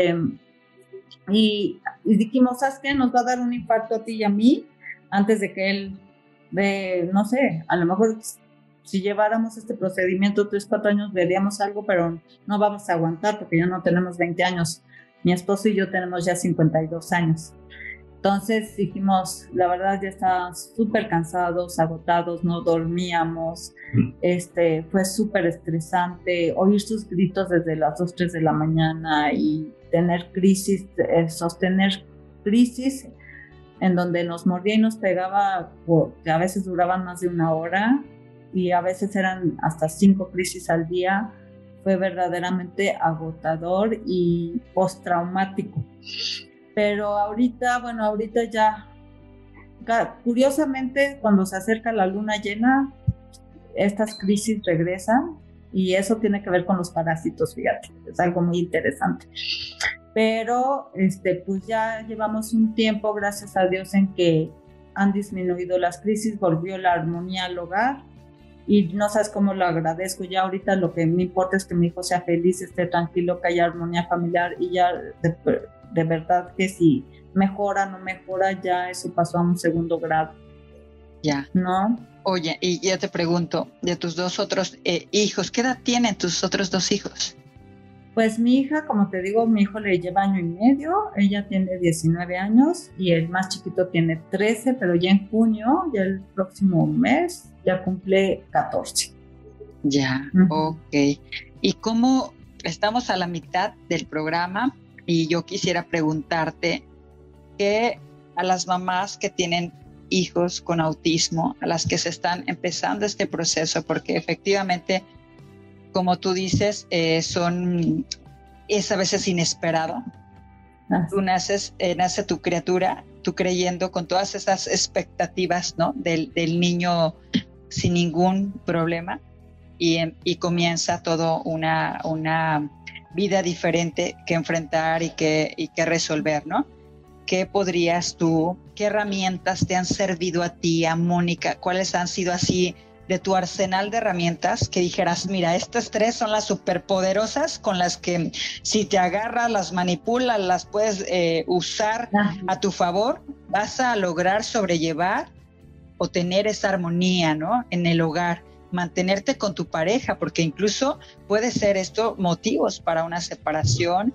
dijimos, ¿sabes qué? Nos va a dar un infarto a ti y a mí antes de que él no sé, a lo mejor si lleváramos este procedimiento 3-4 años veríamos algo, pero no vamos a aguantar porque ya no tenemos 20 años. Mi esposo y yo tenemos ya 52 años. Entonces dijimos, la verdad ya estábamos súper cansados, agotados, no dormíamos. Fue súper estresante oír sus gritos desde las 2, 3 de la mañana y tener crisis, sostener crisis en donde nos mordía y nos pegaba, que a veces duraban más de 1 hora y a veces eran hasta 5 crisis al día. Fue verdaderamente agotador y postraumático. Pero ahorita ya, curiosamente, cuando se acerca la luna llena, estas crisis regresan y eso tiene que ver con los parásitos, fíjate, es algo muy interesante. Pero pues ya llevamos un tiempo, gracias a Dios, en que han disminuido las crisis, volvió la armonía al hogar y no sabes cómo lo agradezco. Ya ahorita lo que me importa es que mi hijo sea feliz, esté tranquilo, que haya armonía familiar y ya de verdad que si mejora, no mejora, ya eso pasó a un segundo grado. Ya. ¿No? Oye, y ya te pregunto, de tus 2 otros hijos, ¿qué edad tienen tus otros 2 hijos? Pues mi hija, como te digo, mi hijo le lleva 1 año y medio, ella tiene 19 años y el más chiquito tiene 13, pero ya en junio, ya el próximo mes, ya cumple 14. Ya, ok. ¿Y cómo estamos a la mitad del programa? Y yo quisiera preguntarte que a las mamás que tienen hijos con autismo, a las que se están empezando este proceso, porque efectivamente, como tú dices, es a veces inesperado. Tú nace tu criatura, tú creyendo con todas esas expectativas, ¿no? del niño sin ningún problema, y comienza todo una vida diferente que enfrentar y que resolver, ¿no? ¿Qué herramientas te han servido a ti, a Mónica? ¿Cuáles han sido así de tu arsenal de herramientas que dijeras, mira, estas 3 son las superpoderosas con las que si te agarras, las manipulas, las puedes usar a tu favor, vas a lograr sobrellevar o tener esa armonía, ¿no? En el hogar, mantenerte con tu pareja, porque incluso puede ser esto motivos para una separación.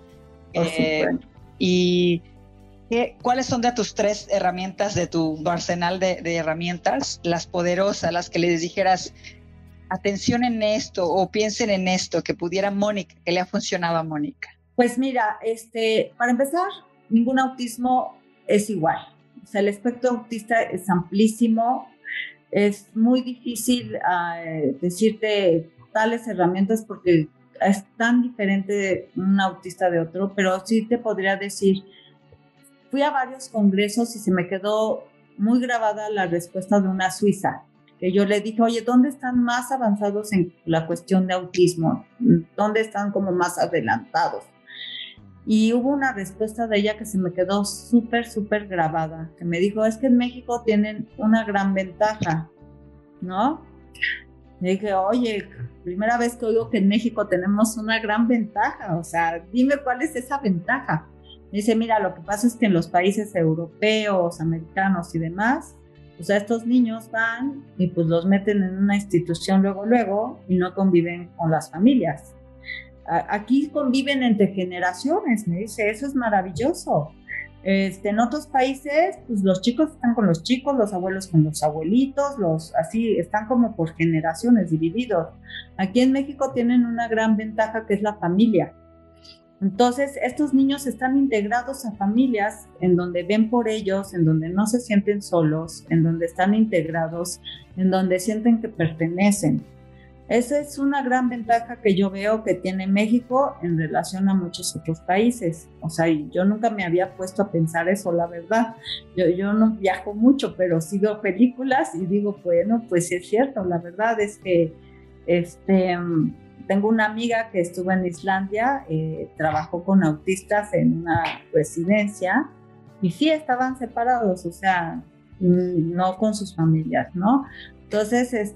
Y ¿cuáles son de tus 3 herramientas, de tu arsenal de herramientas, las poderosas, las que les dijeras, atención en esto o piensen en esto, que pudiera Mónica, que le ha funcionado a Mónica? Pues mira, para empezar, ningún autismo es igual. O sea, el espectro autista es amplísimo, es muy difícil decirte tales herramientas porque es tan diferente un autista de otro, pero sí te podría decir, fui a varios congresos y se me quedó muy grabada la respuesta de una suiza, que yo le dije, oye, ¿dónde están más avanzados en la cuestión de autismo? ¿Dónde están como más adelantados? Y hubo una respuesta de ella que se me quedó súper, súper grabada, que me dijo, es que en México tienen una gran ventaja, ¿no? Le dije, oye, primera vez que oigo que en México tenemos una gran ventaja, o sea, dime cuál es esa ventaja. Me dice, mira, lo que pasa es que en los países europeos, americanos y demás, o sea, estos niños van y pues los meten en una institución luego y no conviven con las familias. Aquí conviven entre generaciones, me dice, eso es maravilloso. En otros países, pues los chicos están con los chicos, los abuelos con los abuelitos, así están como por generaciones divididos. Aquí en México tienen una gran ventaja que es la familia. Entonces, estos niños están integrados a familias en donde ven por ellos, en donde no se sienten solos, en donde están integrados, en donde sienten que pertenecen. Esa es una gran ventaja que yo veo que tiene México en relación a muchos otros países. O sea, yo nunca me había puesto a pensar eso, la verdad. Yo no viajo mucho, pero sí veo películas y digo, bueno, pues sí es cierto. La verdad es que tengo una amiga que estuvo en Islandia, trabajó con autistas en una residencia y sí estaban separados, o sea, no con sus familias, ¿no? Entonces,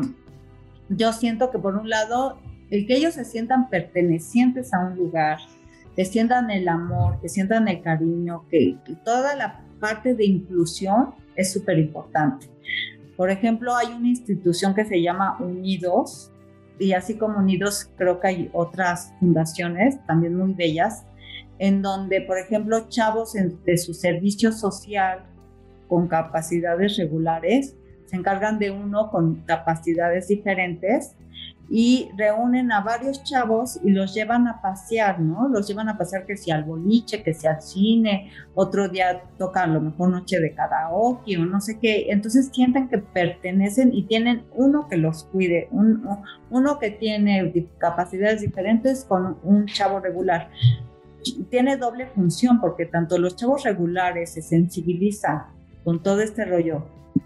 yo siento que por un lado, el que ellos se sientan pertenecientes a un lugar, que sientan el amor, que sientan el cariño, que toda la parte de inclusión es súper importante. Por ejemplo, hay una institución que se llama Unidos, y así como Unidos creo que hay otras fundaciones también muy bellas, en donde, por ejemplo, chavos de su servicio social con capacidades regulares se encargan de uno con capacidades diferentes y reúnen a varios chavos y los llevan a pasear, ¿no? Los llevan a pasear que sea al boliche, que sea al cine, otro día tocan a lo mejor noche de karaoke o no sé qué. Entonces sienten que pertenecen y tienen uno que los cuide, uno que tiene capacidades diferentes con un chavo regular. Tiene doble función porque tanto los chavos regulares se sensibilizan con todo este rollo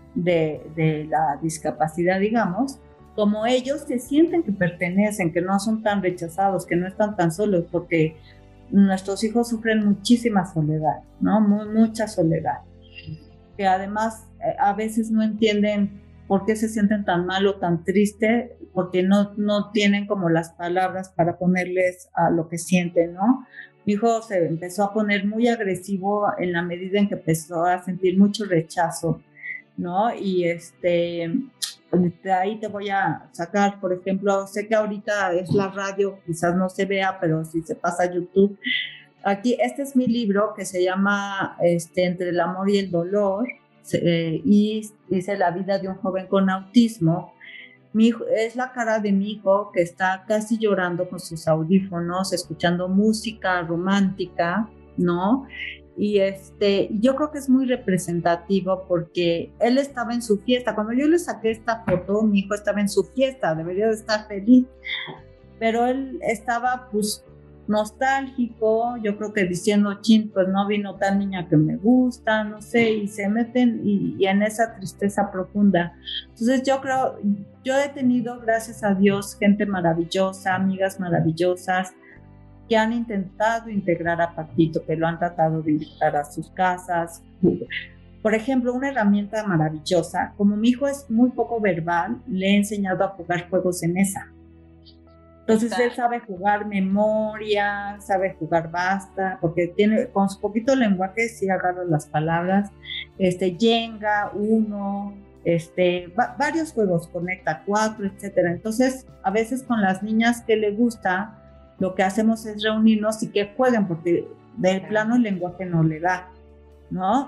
de la discapacidad, digamos, como ellos se sienten que pertenecen, que no son tan rechazados, que no están tan solos, porque nuestros hijos sufren muchísima soledad, ¿no? Mucha soledad, que además a veces no entienden por qué se sienten tan mal o tan triste, porque no tienen como las palabras para ponerles a lo que sienten, ¿no? Mi hijo se empezó a poner muy agresivo en la medida en que empezó a sentir mucho rechazo, ¿no? Y de ahí te voy a sacar, por ejemplo, sé que ahorita es la radio, quizás no se vea, pero si se pasa a YouTube. Aquí, este es mi libro que se llama Entre el amor y el dolor, y dice la vida de un joven con autismo. Es la cara de mi hijo que está casi llorando con sus audífonos, escuchando música romántica, ¿no? Y yo creo que es muy representativo porque él estaba en su fiesta. Cuando yo le saqué esta foto, mi hijo estaba en su fiesta, debería de estar feliz, pero él estaba pues nostálgico, yo creo que diciendo, chin, pues no vino tal niña que me gusta, no sé, y se meten y en esa tristeza profunda. Entonces yo he tenido, gracias a Dios, gente maravillosa, amigas maravillosas, que han intentado integrar a Patito, que lo han tratado de invitar a sus casas. Por ejemplo, una herramienta maravillosa, como mi hijo es muy poco verbal, le he enseñado a jugar juegos de mesa. Entonces él sabe jugar memoria, sabe jugar basta, porque con su poquito lenguaje sí agarra las palabras, Jenga, Uno, varios juegos, Conecta 4, etcétera. Entonces, a veces con las niñas que le gusta, lo que hacemos es reunirnos y que jueguen, porque del plano el lenguaje no le da, ¿no?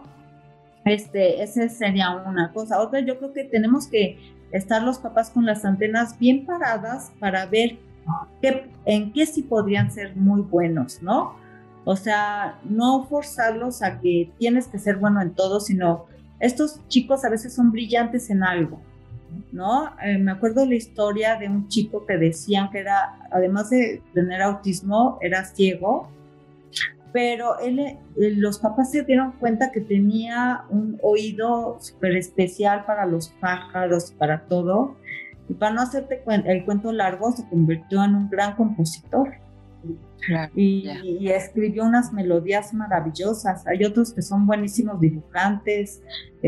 Esa sería una cosa. Otra, yo creo que tenemos que estar los papás con las antenas bien paradas para ver en qué sí podrían ser muy buenos, ¿no? O sea, no forzarlos a que tienes que ser bueno en todo, sino estos chicos a veces son brillantes en algo, ¿no? Me acuerdo la historia de un chico que decían que era, además de tener autismo, era ciego, pero los papás se dieron cuenta que tenía un oído súper especial para los pájaros, para todo, y para no hacerte el cuento largo, se convirtió en un gran compositor. Claro, y escribió unas melodías maravillosas. Hay otros que son buenísimos dibujantes.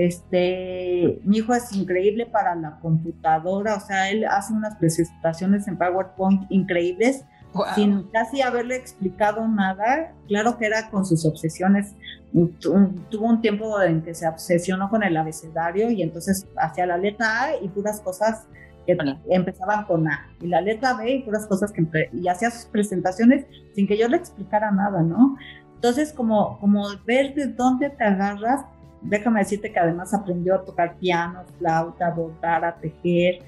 Mi hijo es increíble para la computadora, o sea, él hace unas presentaciones en PowerPoint increíbles, wow, sin casi haberle explicado nada. Claro que era con sus obsesiones. Tuvo un tiempo en que se obsesionó con el abecedario y entonces hacía la letra A y puras cosas que empezaban con A, y la letra B y puras cosas y hacía sus presentaciones sin que yo le explicara nada, ¿no? Entonces, como ver de dónde te agarras. Déjame decirte que además aprendió a tocar piano, flauta, bordar, a tejer,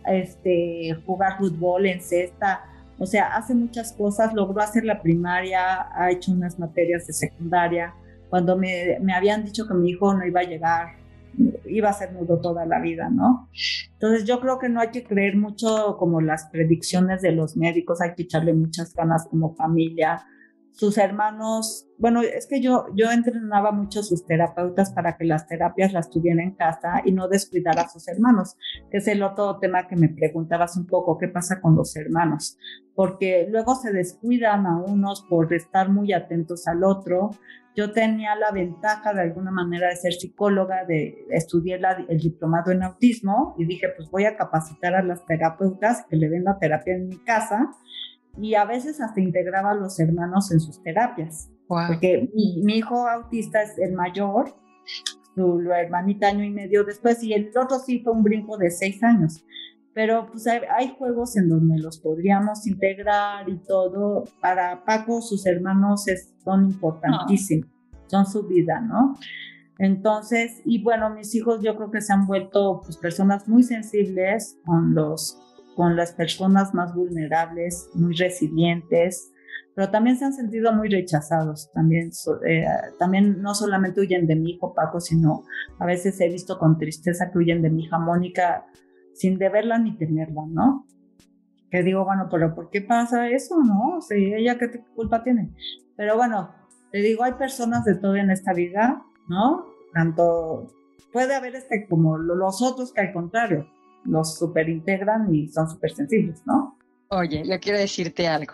jugar fútbol en cesta, o sea, hace muchas cosas. Logró hacer la primaria, ha hecho unas materias de secundaria. Cuando me habían dicho que mi hijo no iba a llegar, iba a ser mudo toda la vida, ¿no? Entonces yo creo que no hay que creer mucho como las predicciones de los médicos, hay que echarle muchas ganas como familia. Sus hermanos, bueno, es que yo entrenaba mucho a sus terapeutas para que las terapias las tuviera en casa y no descuidar a sus hermanos, que es el otro tema que me preguntabas un poco, ¿qué pasa con los hermanos? Porque luego se descuidan a unos por estar muy atentos al otro. Yo tenía la ventaja de alguna manera de ser psicóloga, de estudiar el diplomado en autismo, y dije, pues voy a capacitar a las terapeutas que le den la terapia en mi casa, y a veces hasta integraba a los hermanos en sus terapias. Wow. Porque mi hijo autista es el mayor, su hermanita año y medio después, y el otro sí fue un brinco de 6 años. Pero pues hay juegos en donde los podríamos integrar y todo. Para Paco, sus hermanos son importantísimos, son su vida, ¿no? Entonces, y bueno, mis hijos yo creo que se han vuelto pues personas muy sensibles con las personas más vulnerables, muy resilientes, pero también se han sentido muy rechazados. También no solamente huyen de mi hijo Paco, sino a veces he visto con tristeza que huyen de mi hija Mónica, sin deberla ni temerla, ¿no? Que digo, bueno, pero ¿por qué pasa eso, no? O sea, ¿ella qué culpa tiene? Pero bueno, te digo, hay personas de todo en esta vida, ¿no? Tanto puede haber como los otros que al contrario, los superintegran y son súper sensibles, ¿no? Oye, yo quiero decirte algo.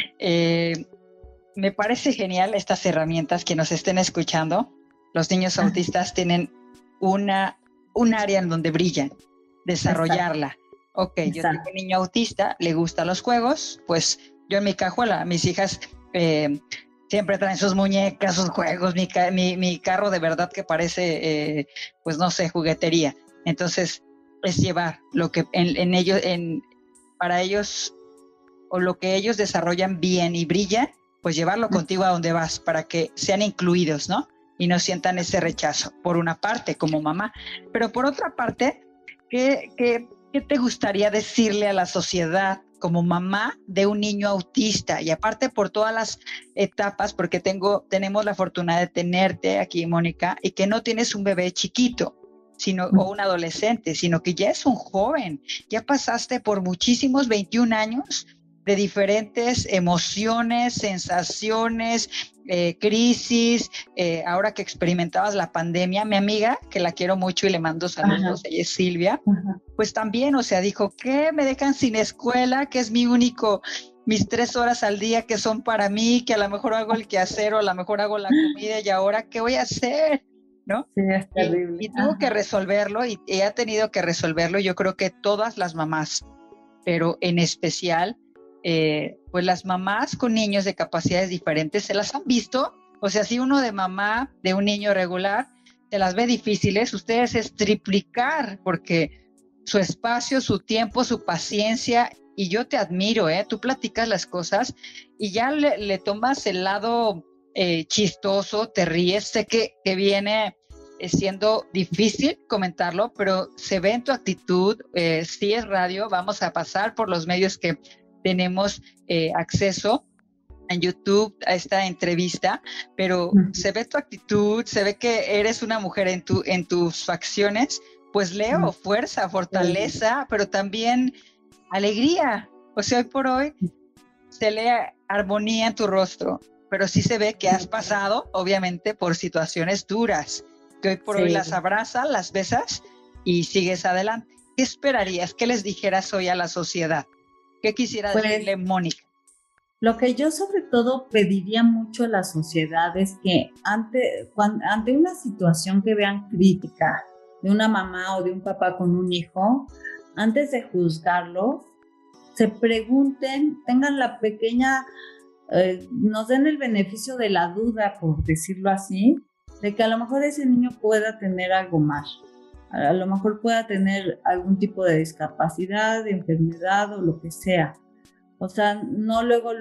Me parece genial estas herramientas que nos estén escuchando. Los niños autistas tienen un área en donde brillan. Desarrollarla. Exacto. Ok, exacto. Yo tengo un niño autista, le gustan los juegos, pues yo en mi cajuela, mis hijas siempre traen sus muñecas, sus juegos, mi carro de verdad que parece, pues no sé, juguetería. Entonces, es llevar lo que para ellos, o lo que ellos desarrollan bien y brillan, pues llevarlo contigo a donde vas, para que sean incluidos, ¿no? Y no sientan ese rechazo, por una parte, como mamá. Pero por otra parte, ¿Qué te gustaría decirle a la sociedad como mamá de un niño autista, y aparte por todas las etapas, porque tenemos la fortuna de tenerte aquí, Mónica, y que no tienes un bebé chiquito, o un adolescente, sino que ya es un joven, ya pasaste por muchísimos 21 años de diferentes emociones, sensaciones, crisis, ahora que experimentabas la pandemia, mi amiga, que la quiero mucho y le mando saludos, ella es Silvia, pues también, o sea, dijo, ¿qué? Me dejan sin escuela, que es mis 3 horas al día que son para mí, que a lo mejor hago el quehacer o a lo mejor hago la comida y ahora, ¿qué voy a hacer? ¿No? Sí, es terrible. Y tuvo que resolverlo y ha tenido que resolverlo, yo creo que todas las mamás, pero en especial, pues las mamás con niños de capacidades diferentes, ¿se las han visto? O sea, si uno de mamá de un niño regular se las ve difíciles, ustedes es triplicar, porque su espacio, su tiempo, su paciencia, y yo te admiro, tú platicas las cosas y ya le tomas el lado chistoso, te ríes, sé que viene siendo difícil comentarlo, pero se ve en tu actitud, sí es radio, vamos a pasar por los medios que tenemos acceso en YouTube a esta entrevista, pero se ve tu actitud, se ve que eres una mujer en tus facciones, pues leo fuerza, fortaleza, pero también alegría. O sea, hoy por hoy se lee armonía en tu rostro, pero sí se ve que has pasado, obviamente, por situaciones duras, que hoy por hoy las abrazas, las besas y sigues adelante. ¿Qué esperarías? ¿Qué les dijeras hoy a la sociedad? ¿Qué quisiera decirle Mónica? Lo que yo sobre todo pediría mucho a la sociedad es que ante una situación que vean crítica de una mamá o de un papá con un hijo, antes de juzgarlo, se pregunten, tengan la pequeña, nos den el beneficio de la duda, por decirlo así, de que a lo mejor ese niño pueda tener algo más, a lo mejor pueda tener algún tipo de discapacidad, de enfermedad o lo que sea. O sea, no luego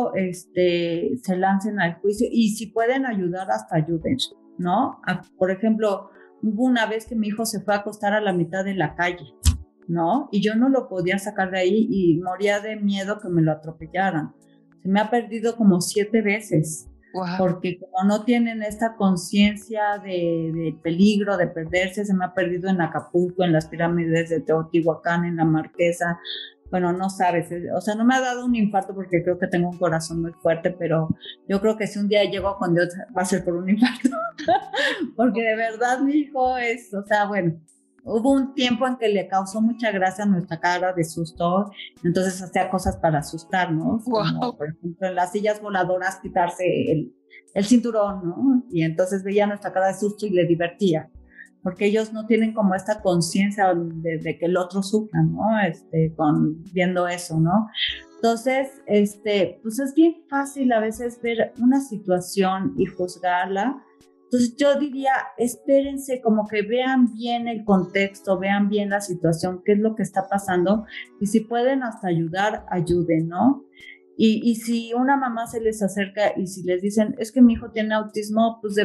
se lancen al juicio, y si pueden ayudar, hasta ayuden, ¿no? Por ejemplo, hubo una vez que mi hijo se fue a acostar a la mitad de la calle, ¿no? Y yo no lo podía sacar de ahí y moría de miedo que me lo atropellaran. Se me ha perdido como 7 veces. Wow. Porque como no tienen esta conciencia de peligro, de perderse, se me ha perdido en Acapulco, en las pirámides de Teotihuacán, en la Marquesa. Bueno, no sabes, o sea, no me ha dado un infarto porque creo que tengo un corazón muy fuerte, pero yo creo que si un día llego con Dios va a ser por un infarto, porque de verdad mi hijo o sea, bueno, hubo un tiempo en que le causó mucha gracia nuestra cara de susto, entonces hacía cosas para asustarnos, wow. Como por ejemplo en las sillas voladoras quitarse el cinturón, ¿no? Y entonces veía nuestra cara de susto y le divertía, porque ellos no tienen como esta conciencia de que el otro sufra, ¿no? Viendo eso, ¿no? Entonces, pues es bien fácil a veces ver una situación y juzgarla. Entonces yo diría, espérense, como que vean bien el contexto, vean bien la situación, qué es lo que está pasando, y si pueden hasta ayudar, ayuden, ¿no? Y si una mamá se les acerca y si les dicen, es que mi hijo tiene autismo, pues de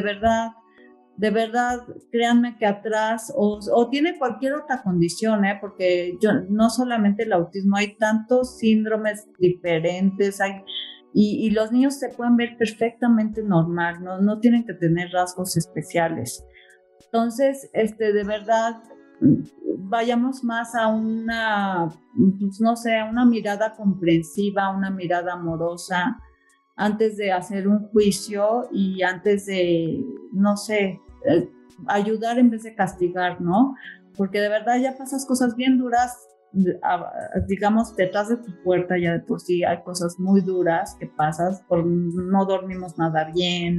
verdad, créanme que atrás, o tiene cualquier otra condición, porque no solamente el autismo, hay tantos síndromes diferentes, y los niños se pueden ver perfectamente normal, no tienen que tener rasgos especiales. Entonces, de verdad, vayamos más a una, pues no sé, a una mirada comprensiva, una mirada amorosa, antes de hacer un juicio y antes de, no sé, ayudar en vez de castigar, ¿no? Porque de verdad ya pasas cosas bien duras, digamos, detrás de tu puerta ya de por sí hay cosas muy duras que pasas, no dormimos nada bien,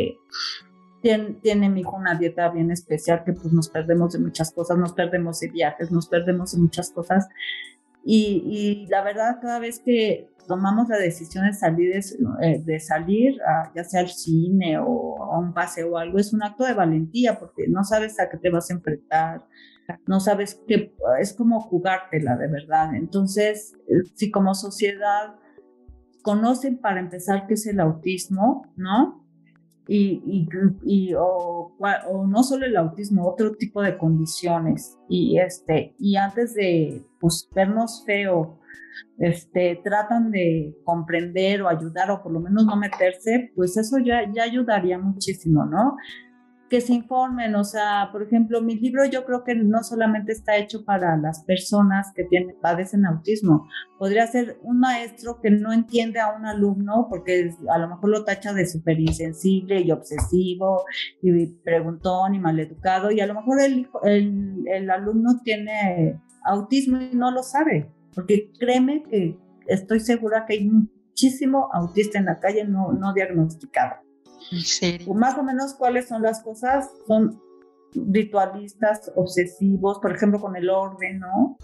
tiene mi hijo una dieta bien especial que pues nos perdemos de muchas cosas, nos perdemos de viajes, nos perdemos de muchas cosas, y la verdad cada vez que tomamos la decisión de salir ya sea al cine o a un paseo o algo, es un acto de valentía, porque no sabes a qué te vas a enfrentar, no sabes qué, es como jugártela de verdad. Entonces, si como sociedad conocen para empezar qué es el autismo, ¿no? o no solo el autismo, otro tipo de condiciones, y antes de pues vernos feo, tratan de comprender o ayudar, o por lo menos no meterse, pues eso ya ayudaría muchísimo, ¿no? Que se informen, o sea, por ejemplo, mi libro yo creo que no solamente está hecho para las personas que padecen autismo. Podría ser un maestro que no entiende a un alumno porque a lo mejor lo tacha de súper insensible y obsesivo y preguntón y maleducado, y a lo mejor el alumno tiene autismo y no lo sabe, porque créeme que estoy segura que hay muchísimo autista en la calle no diagnosticado. ¿En serio? Más o menos, ¿cuáles son las cosas? Son ritualistas, obsesivos, por ejemplo, con el orden, ¿no?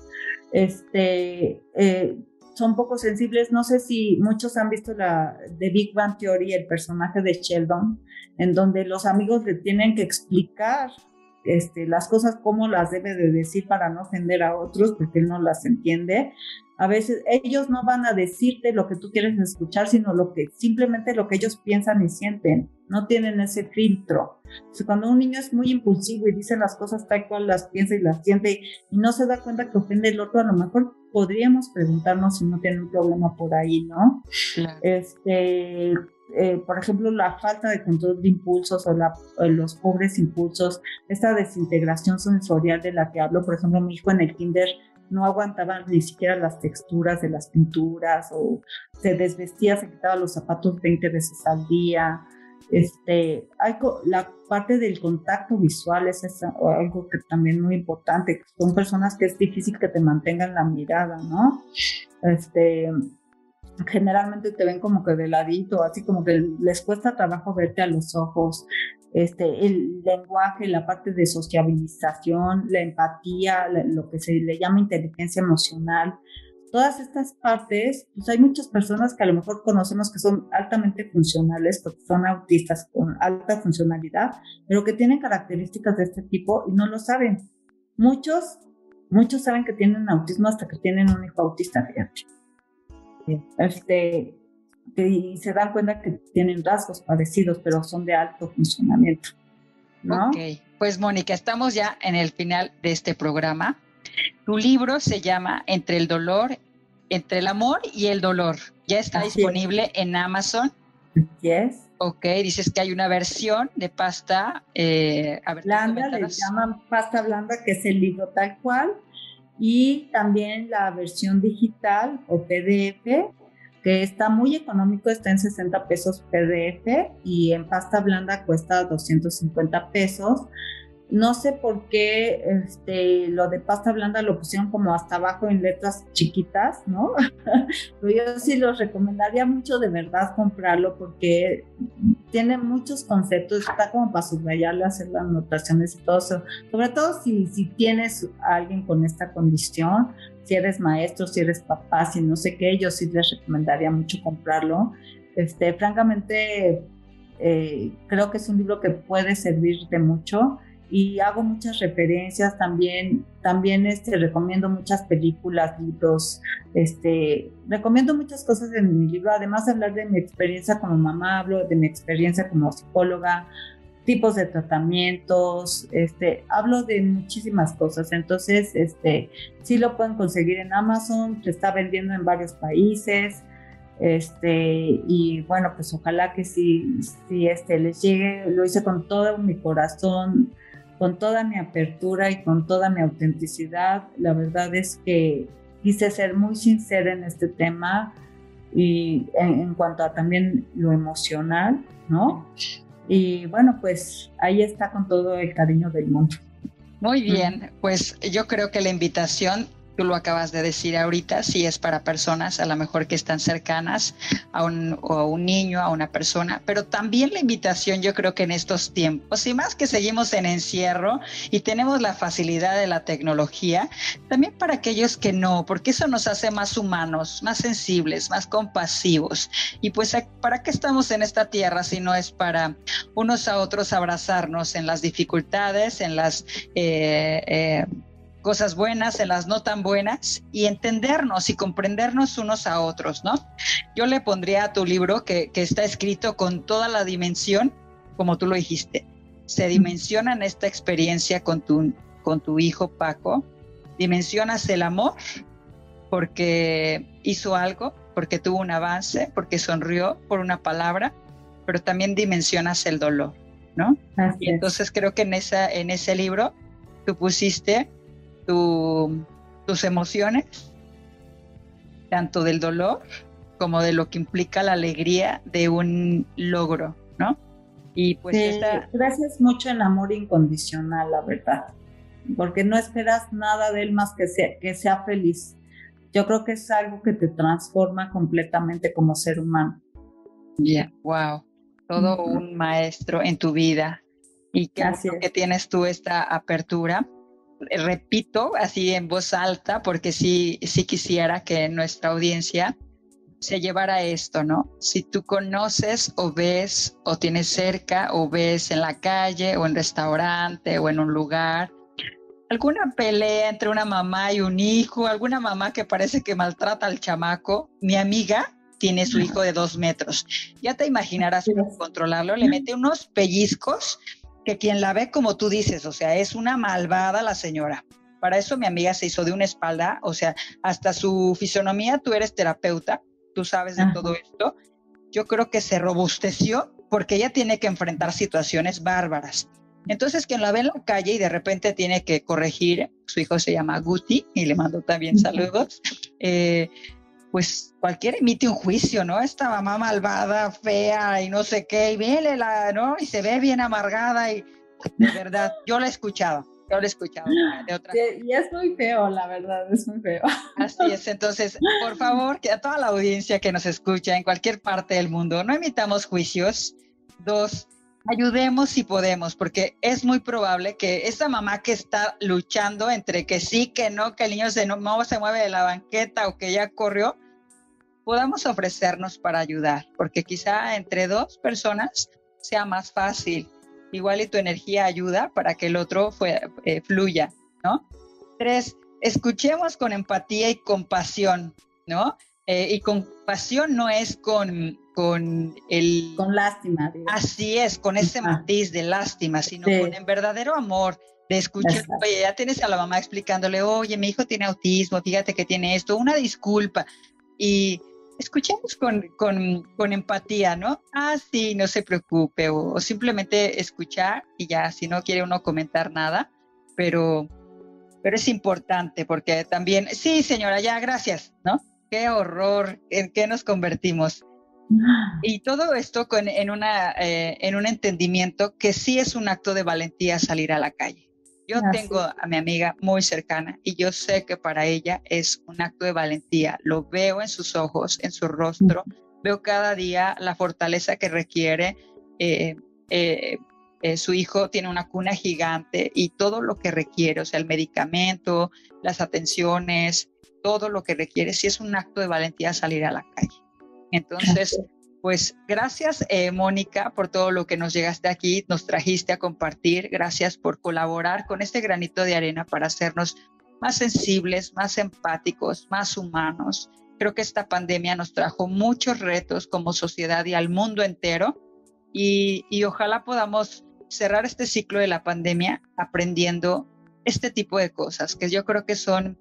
Son poco sensibles. No sé si muchos han visto The Big Bang Theory, el personaje de Sheldon, en donde los amigos le tienen que explicar las cosas, cómo las debe de decir para no ofender a otros, porque él no las entiende. A veces ellos no van a decirte lo que tú quieres escuchar, sino simplemente lo que ellos piensan y sienten. No tienen ese filtro. Entonces, cuando un niño es muy impulsivo y dice las cosas tal cual las piensa y las siente y no se da cuenta que ofende al otro, a lo mejor podríamos preguntarnos si no tiene un problema por ahí, ¿no? Claro. Por ejemplo, la falta de control de impulsos o los pobres impulsos, esta desintegración sensorial de la que hablo. Por ejemplo, mi hijo en el kinder no aguantaba ni siquiera las texturas de las pinturas, o se desvestía, se quitaba los zapatos 20 veces al día. La parte del contacto visual es algo que también muy importante. Son personas que es difícil que te mantengan la mirada, ¿no? Generalmente te ven como que de ladito, así como que les cuesta trabajo verte a los ojos. El lenguaje, la parte de sociabilización, la empatía, lo que se le llama inteligencia emocional, todas estas partes, pues hay muchas personas que a lo mejor conocemos que son altamente funcionales, porque son autistas con alta funcionalidad, pero que tienen características de este tipo y no lo saben. Muchos saben que tienen autismo hasta que tienen un hijo autista, fíjate. Y se dan cuenta que tienen rasgos parecidos, pero son de alto funcionamiento, ¿no? Ok, pues Mónica, estamos ya en el final de este programa. Tu libro se llama Entre el amor y el dolor. Ya está disponible en Amazon. Yes. Ok, dices que hay una versión de pasta blanda, le llaman pasta blanda, que es el libro tal cual, y también la versión digital o PDF, que está muy económico, está en 60 pesos PDF, y en pasta blanda cuesta 250 pesos. No sé por qué lo de pasta blanda lo pusieron como hasta abajo en letras chiquitas, ¿no? Pero yo sí los recomendaría mucho, de verdad, comprarlo, porque tiene muchos conceptos, está como para subrayarle, hacer las anotaciones y todo eso. Sobre todo si tienes a alguien con esta condición, si eres maestro, si eres papá, si no sé qué, yo sí les recomendaría mucho comprarlo. Francamente, creo que es un libro que puede servirte mucho. Y hago muchas referencias también recomiendo muchas películas, libros, recomiendo muchas cosas en mi libro. Además de hablar de mi experiencia como mamá, hablo de mi experiencia como psicóloga, tipos de tratamientos, hablo de muchísimas cosas. Entonces, sí lo pueden conseguir en Amazon, se está vendiendo en varios países. Y bueno, pues ojalá que sí les llegue. Lo hice con todo mi corazón, con toda mi apertura y con toda mi autenticidad. La verdad es que quise ser muy sincera en este tema, y en cuanto a también lo emocional, ¿no? Y bueno, pues ahí está, con todo el cariño del mundo. Muy bien, pues yo creo que la invitación, tú lo acabas de decir ahorita, sí es para personas a lo mejor que están cercanas a un niño, a una persona, pero también la invitación, yo creo que en estos tiempos, y más que seguimos en encierro y tenemos la facilidad de la tecnología, también para aquellos que no, porque eso nos hace más humanos, más sensibles, más compasivos. Y pues, ¿para qué estamos en esta tierra si no es para unos a otros abrazarnos en las dificultades, en las cosas buenas, en las no tan buenas, y entendernos y comprendernos unos a otros, ¿no? Yo le pondría a tu libro que está escrito con toda la dimensión como tú lo dijiste, se dimensionan esta experiencia con tu hijo Paco, dimensionas el amor porque hizo algo, porque tuvo un avance, porque sonrió por una palabra, pero también dimensionas el dolor, ¿no? Y entonces creo que en ese libro tú pusiste tus emociones, tanto del dolor como de lo que implica la alegría de un logro, ¿no? Y pues gracias mucho en amor incondicional, la verdad, porque no esperas nada de él más que sea feliz. Yo creo que es algo que te transforma completamente como ser humano. Wow, todo un maestro en tu vida. Y qué bueno que tienes tú esta apertura. Repito así en voz alta, porque sí quisiera que nuestra audiencia se llevara esto, ¿no? Si tú conoces o ves o tienes cerca o ves en la calle o en restaurante o en un lugar alguna pelea entre una mamá y un hijo, alguna mamá que parece que maltrata al chamaco, mi amiga tiene su hijo de 2 metros. Ya te imaginarás cómo controlarlo, le mete unos pellizcos que quien la ve, como tú dices, o sea, es una malvada la señora. Para eso mi amiga se hizo de una espalda, o sea, hasta su fisonomía, tú eres terapeuta, tú sabes de todo esto. Yo creo que se robusteció porque ella tiene que enfrentar situaciones bárbaras. Entonces, quien la ve en la calle y de repente tiene que corregir, su hijo se llama Guti y le mando también saludos, pues cualquiera emite un juicio, ¿no? Esta mamá malvada, fea y no sé qué, y vele ¿no? Y se ve bien amargada y de verdad, yo lo he escuchado de otra. Y es muy feo, la verdad, es muy feo. Así es, entonces, por favor, que a toda la audiencia que nos escucha en cualquier parte del mundo, no emitamos juicios. 2, ayudemos si podemos, porque es muy probable que esa mamá que está luchando entre que sí, que no, que el niño no se mueve de la banqueta o que ya corrió, podamos ofrecernos para ayudar, porque quizá entre 2 personas sea más fácil. Igual y tu energía ayuda para que el otro fluya, ¿no? 3, escuchemos con empatía y compasión, ¿no? Y compasión no es con lástima. Digamos. Así es, con ese matiz de lástima, sino con el verdadero amor, de escuchar. Oye, ya tienes a la mamá explicándole, oye, mi hijo tiene autismo, fíjate que tiene esto, una disculpa. Y escuchemos con empatía, ¿no? Sí, no se preocupe, o simplemente escuchar y ya, si no quiere uno comentar nada, pero es importante porque también, sí, señora, ya, gracias, ¿no? Qué horror, ¿en qué nos convertimos? Y todo esto en un entendimiento que sí es un acto de valentía salir a la calle. Yo tengo a mi amiga muy cercana y yo sé que para ella es un acto de valentía. Lo veo en sus ojos, en su rostro. Veo cada día la fortaleza que requiere. Su hijo tiene una cuna gigante y todo lo que requiere, o sea, el medicamento, las atenciones, todo lo que requiere. Sí es un acto de valentía salir a la calle. Entonces, pues gracias, Mónica, por todo lo que nos llegaste aquí, nos trajiste a compartir. Gracias por colaborar con este granito de arena para hacernos más sensibles, más empáticos, más humanos. Creo que esta pandemia nos trajo muchos retos como sociedad y al mundo entero y ojalá podamos cerrar este ciclo de la pandemia aprendiendo este tipo de cosas que yo creo que son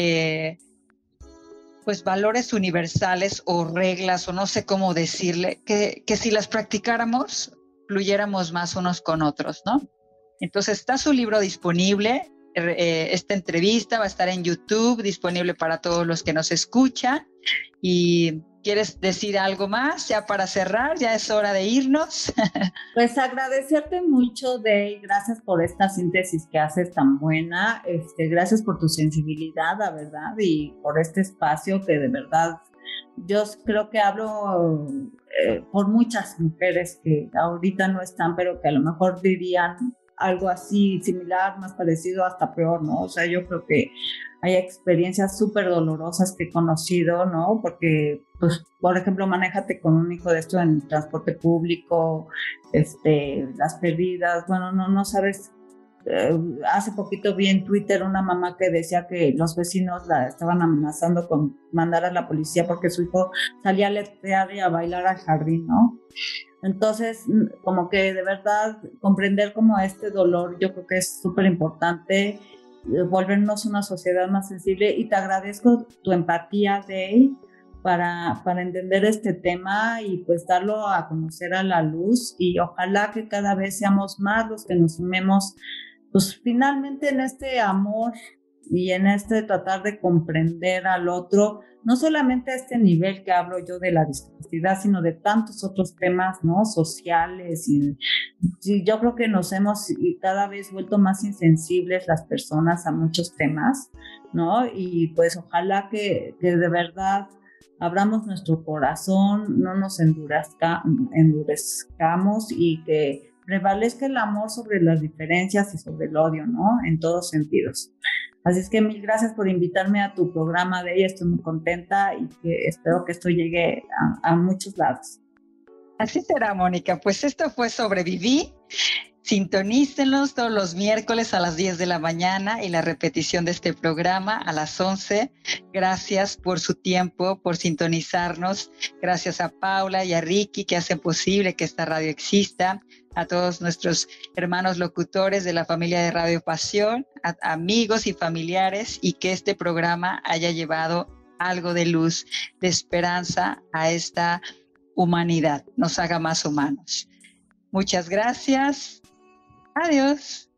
pues valores universales o reglas o no sé cómo decirle, que si las practicáramos, fluyéramos más unos con otros, ¿no? Entonces está su libro disponible, esta entrevista va a estar en YouTube, disponible para todos los que nos escuchan. ¿Y quieres decir algo más ya para cerrar? Ya es hora de irnos. Pues agradecerte mucho, Dey, gracias por esta síntesis que haces tan buena, gracias por tu sensibilidad, la verdad, y por este espacio que de verdad yo creo que hablo por muchas mujeres que ahorita no están, pero que a lo mejor dirían algo así similar, más parecido, hasta peor, ¿no? O sea, yo creo que hay experiencias súper dolorosas que he conocido, ¿no? Porque, pues, por ejemplo, manéjate con un hijo de esto en transporte público, las pérdidas, bueno, no sabes. Hace poquito vi en Twitter una mamá que decía que los vecinos la estaban amenazando con mandar a la policía porque su hijo salía a aletear y a bailar al jardín, ¿no? Entonces, como que de verdad comprender como este dolor, yo creo que es súper importante, volvernos una sociedad más sensible, y te agradezco tu empatía, Day, para entender este tema y pues darlo a conocer a la luz, y ojalá que cada vez seamos más los que nos sumemos pues finalmente en este amor y en este tratar de comprender al otro, no solamente a este nivel que hablo yo de la discapacidad, sino de tantos otros temas, ¿no? Sociales, y yo creo que nos hemos cada vez vuelto más insensibles las personas a muchos temas, ¿no? Y pues ojalá que de verdad abramos nuestro corazón, no nos endurezcamos, y que prevalezca el amor sobre las diferencias y sobre el odio, ¿no? En todos sentidos. Así es que mil gracias por invitarme a tu programa, de ella. Estoy muy contenta y que espero que esto llegue a muchos lados. Así será, Mónica. Pues esto fue Sobreviví. Sintonícenlos todos los miércoles a las 10 de la mañana y la repetición de este programa a las 11. Gracias por su tiempo, por sintonizarnos. Gracias a Paula y a Ricky que hacen posible que esta radio exista. A todos nuestros hermanos locutores de la familia de Radio Pasión, a amigos y familiares, y que este programa haya llevado algo de luz, de esperanza a esta humanidad, nos haga más humanos. Muchas gracias. Adiós.